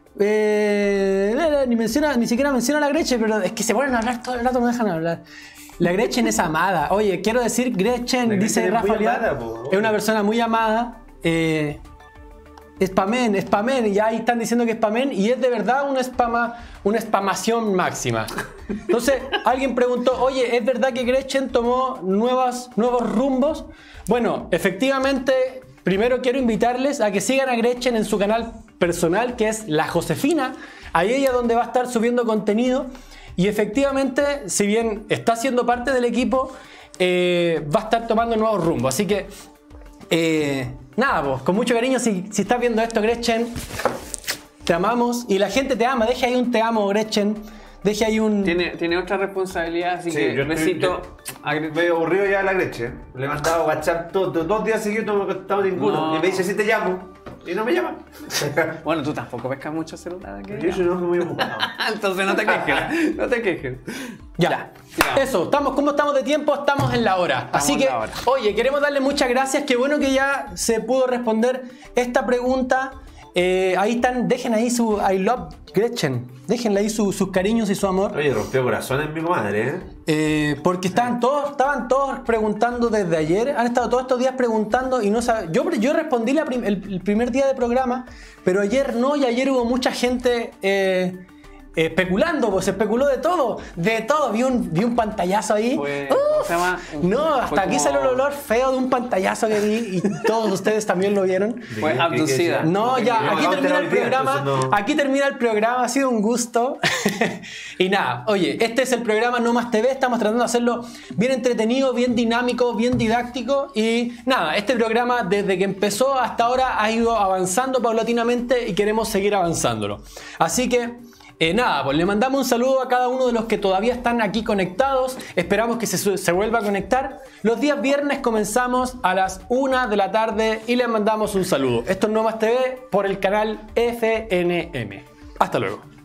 Eh, ni, menciona, ni siquiera menciona a la Gretchen, pero es que se ponen a hablar todo el rato, no dejan hablar. La Gretchen es amada. Oye, quiero decir, Gretchen, La dice Gretchen es muy Rafa Liar, amada, po. es una persona muy amada. Eh, Spamen, spamen, y ya ahí están diciendo que spamen, y es de verdad una spama, una spamación máxima. Entonces, alguien preguntó, oye, ¿es verdad que Gretchen tomó nuevas, nuevos rumbos? Bueno, efectivamente, primero quiero invitarles a que sigan a Gretchen en su canal personal, que es La Josefina, ahí ella donde va a estar subiendo contenido, y efectivamente, si bien está siendo parte del equipo, eh, va a estar tomando nuevos rumbos, así que... Eh, nada, pues, con mucho cariño, si, si estás viendo esto, Gretchen, te amamos y la gente te ama. Deje ahí un te amo, Gretchen. Deje ahí un... Tiene, tiene otra responsabilidad, así Sí, que yo estoy- besito. yo- a Gretchen. Medio aburrido ya la Gretchen. Le he mandado WhatsApp todo- todo- dos días seguidos, no me ha contestado ninguno. No. Y me dice, sí te llamo. Y no me llama. Bueno, tú tampoco pescas mucho celular. ¿qué? Yo soy un hombre muy ocupado. Entonces no te quejes, no te quejes. Ya. sigamos. Eso, estamos, ¿cómo estamos de tiempo? Estamos en la hora. Así en que, la hora. oye, queremos darle muchas gracias. Qué bueno que ya se pudo responder esta pregunta. Eh, ahí están, dejen ahí su I love Gretchen. Déjenle ahí su- sus cariños y su amor. Oye, rompió corazones mi comadre, ¿eh? Eh, porque estaban todos, estaban todos preguntando desde ayer, han estado todos estos días preguntando y no saben. Yo, yo respondí la prim- el, el primer día de programa, pero ayer no, y ayer hubo mucha gente eh, especulando, pues se especuló de todo, de todo. Vi un, vi un pantallazo ahí. Fue- ¡Uf! ¿cómo se llama? No, Fue hasta aquí como- salió el olor feo de un pantallazo que vi y todos ustedes también lo vieron. Fue ¿Qué- qué- abducida. qué- No, qué- ya, qué- aquí no, termina el hoy día, programa. entonces no- Aquí termina el programa, ha sido un gusto. Y nada, oye, este es el programa No Más T V. Estamos tratando de hacerlo bien entretenido, bien dinámico, bien didáctico. Y nada, este programa desde que empezó hasta ahora ha ido avanzando paulatinamente y queremos seguir avanzándolo. Así que. Eh, nada, pues le mandamos un saludo a cada uno de los que todavía están aquí conectados. Esperamos que se, su- se vuelva a conectar. Los días viernes comenzamos a las una de la tarde y les mandamos un saludo. Esto es No Más T V por el canal F N M. Hasta luego.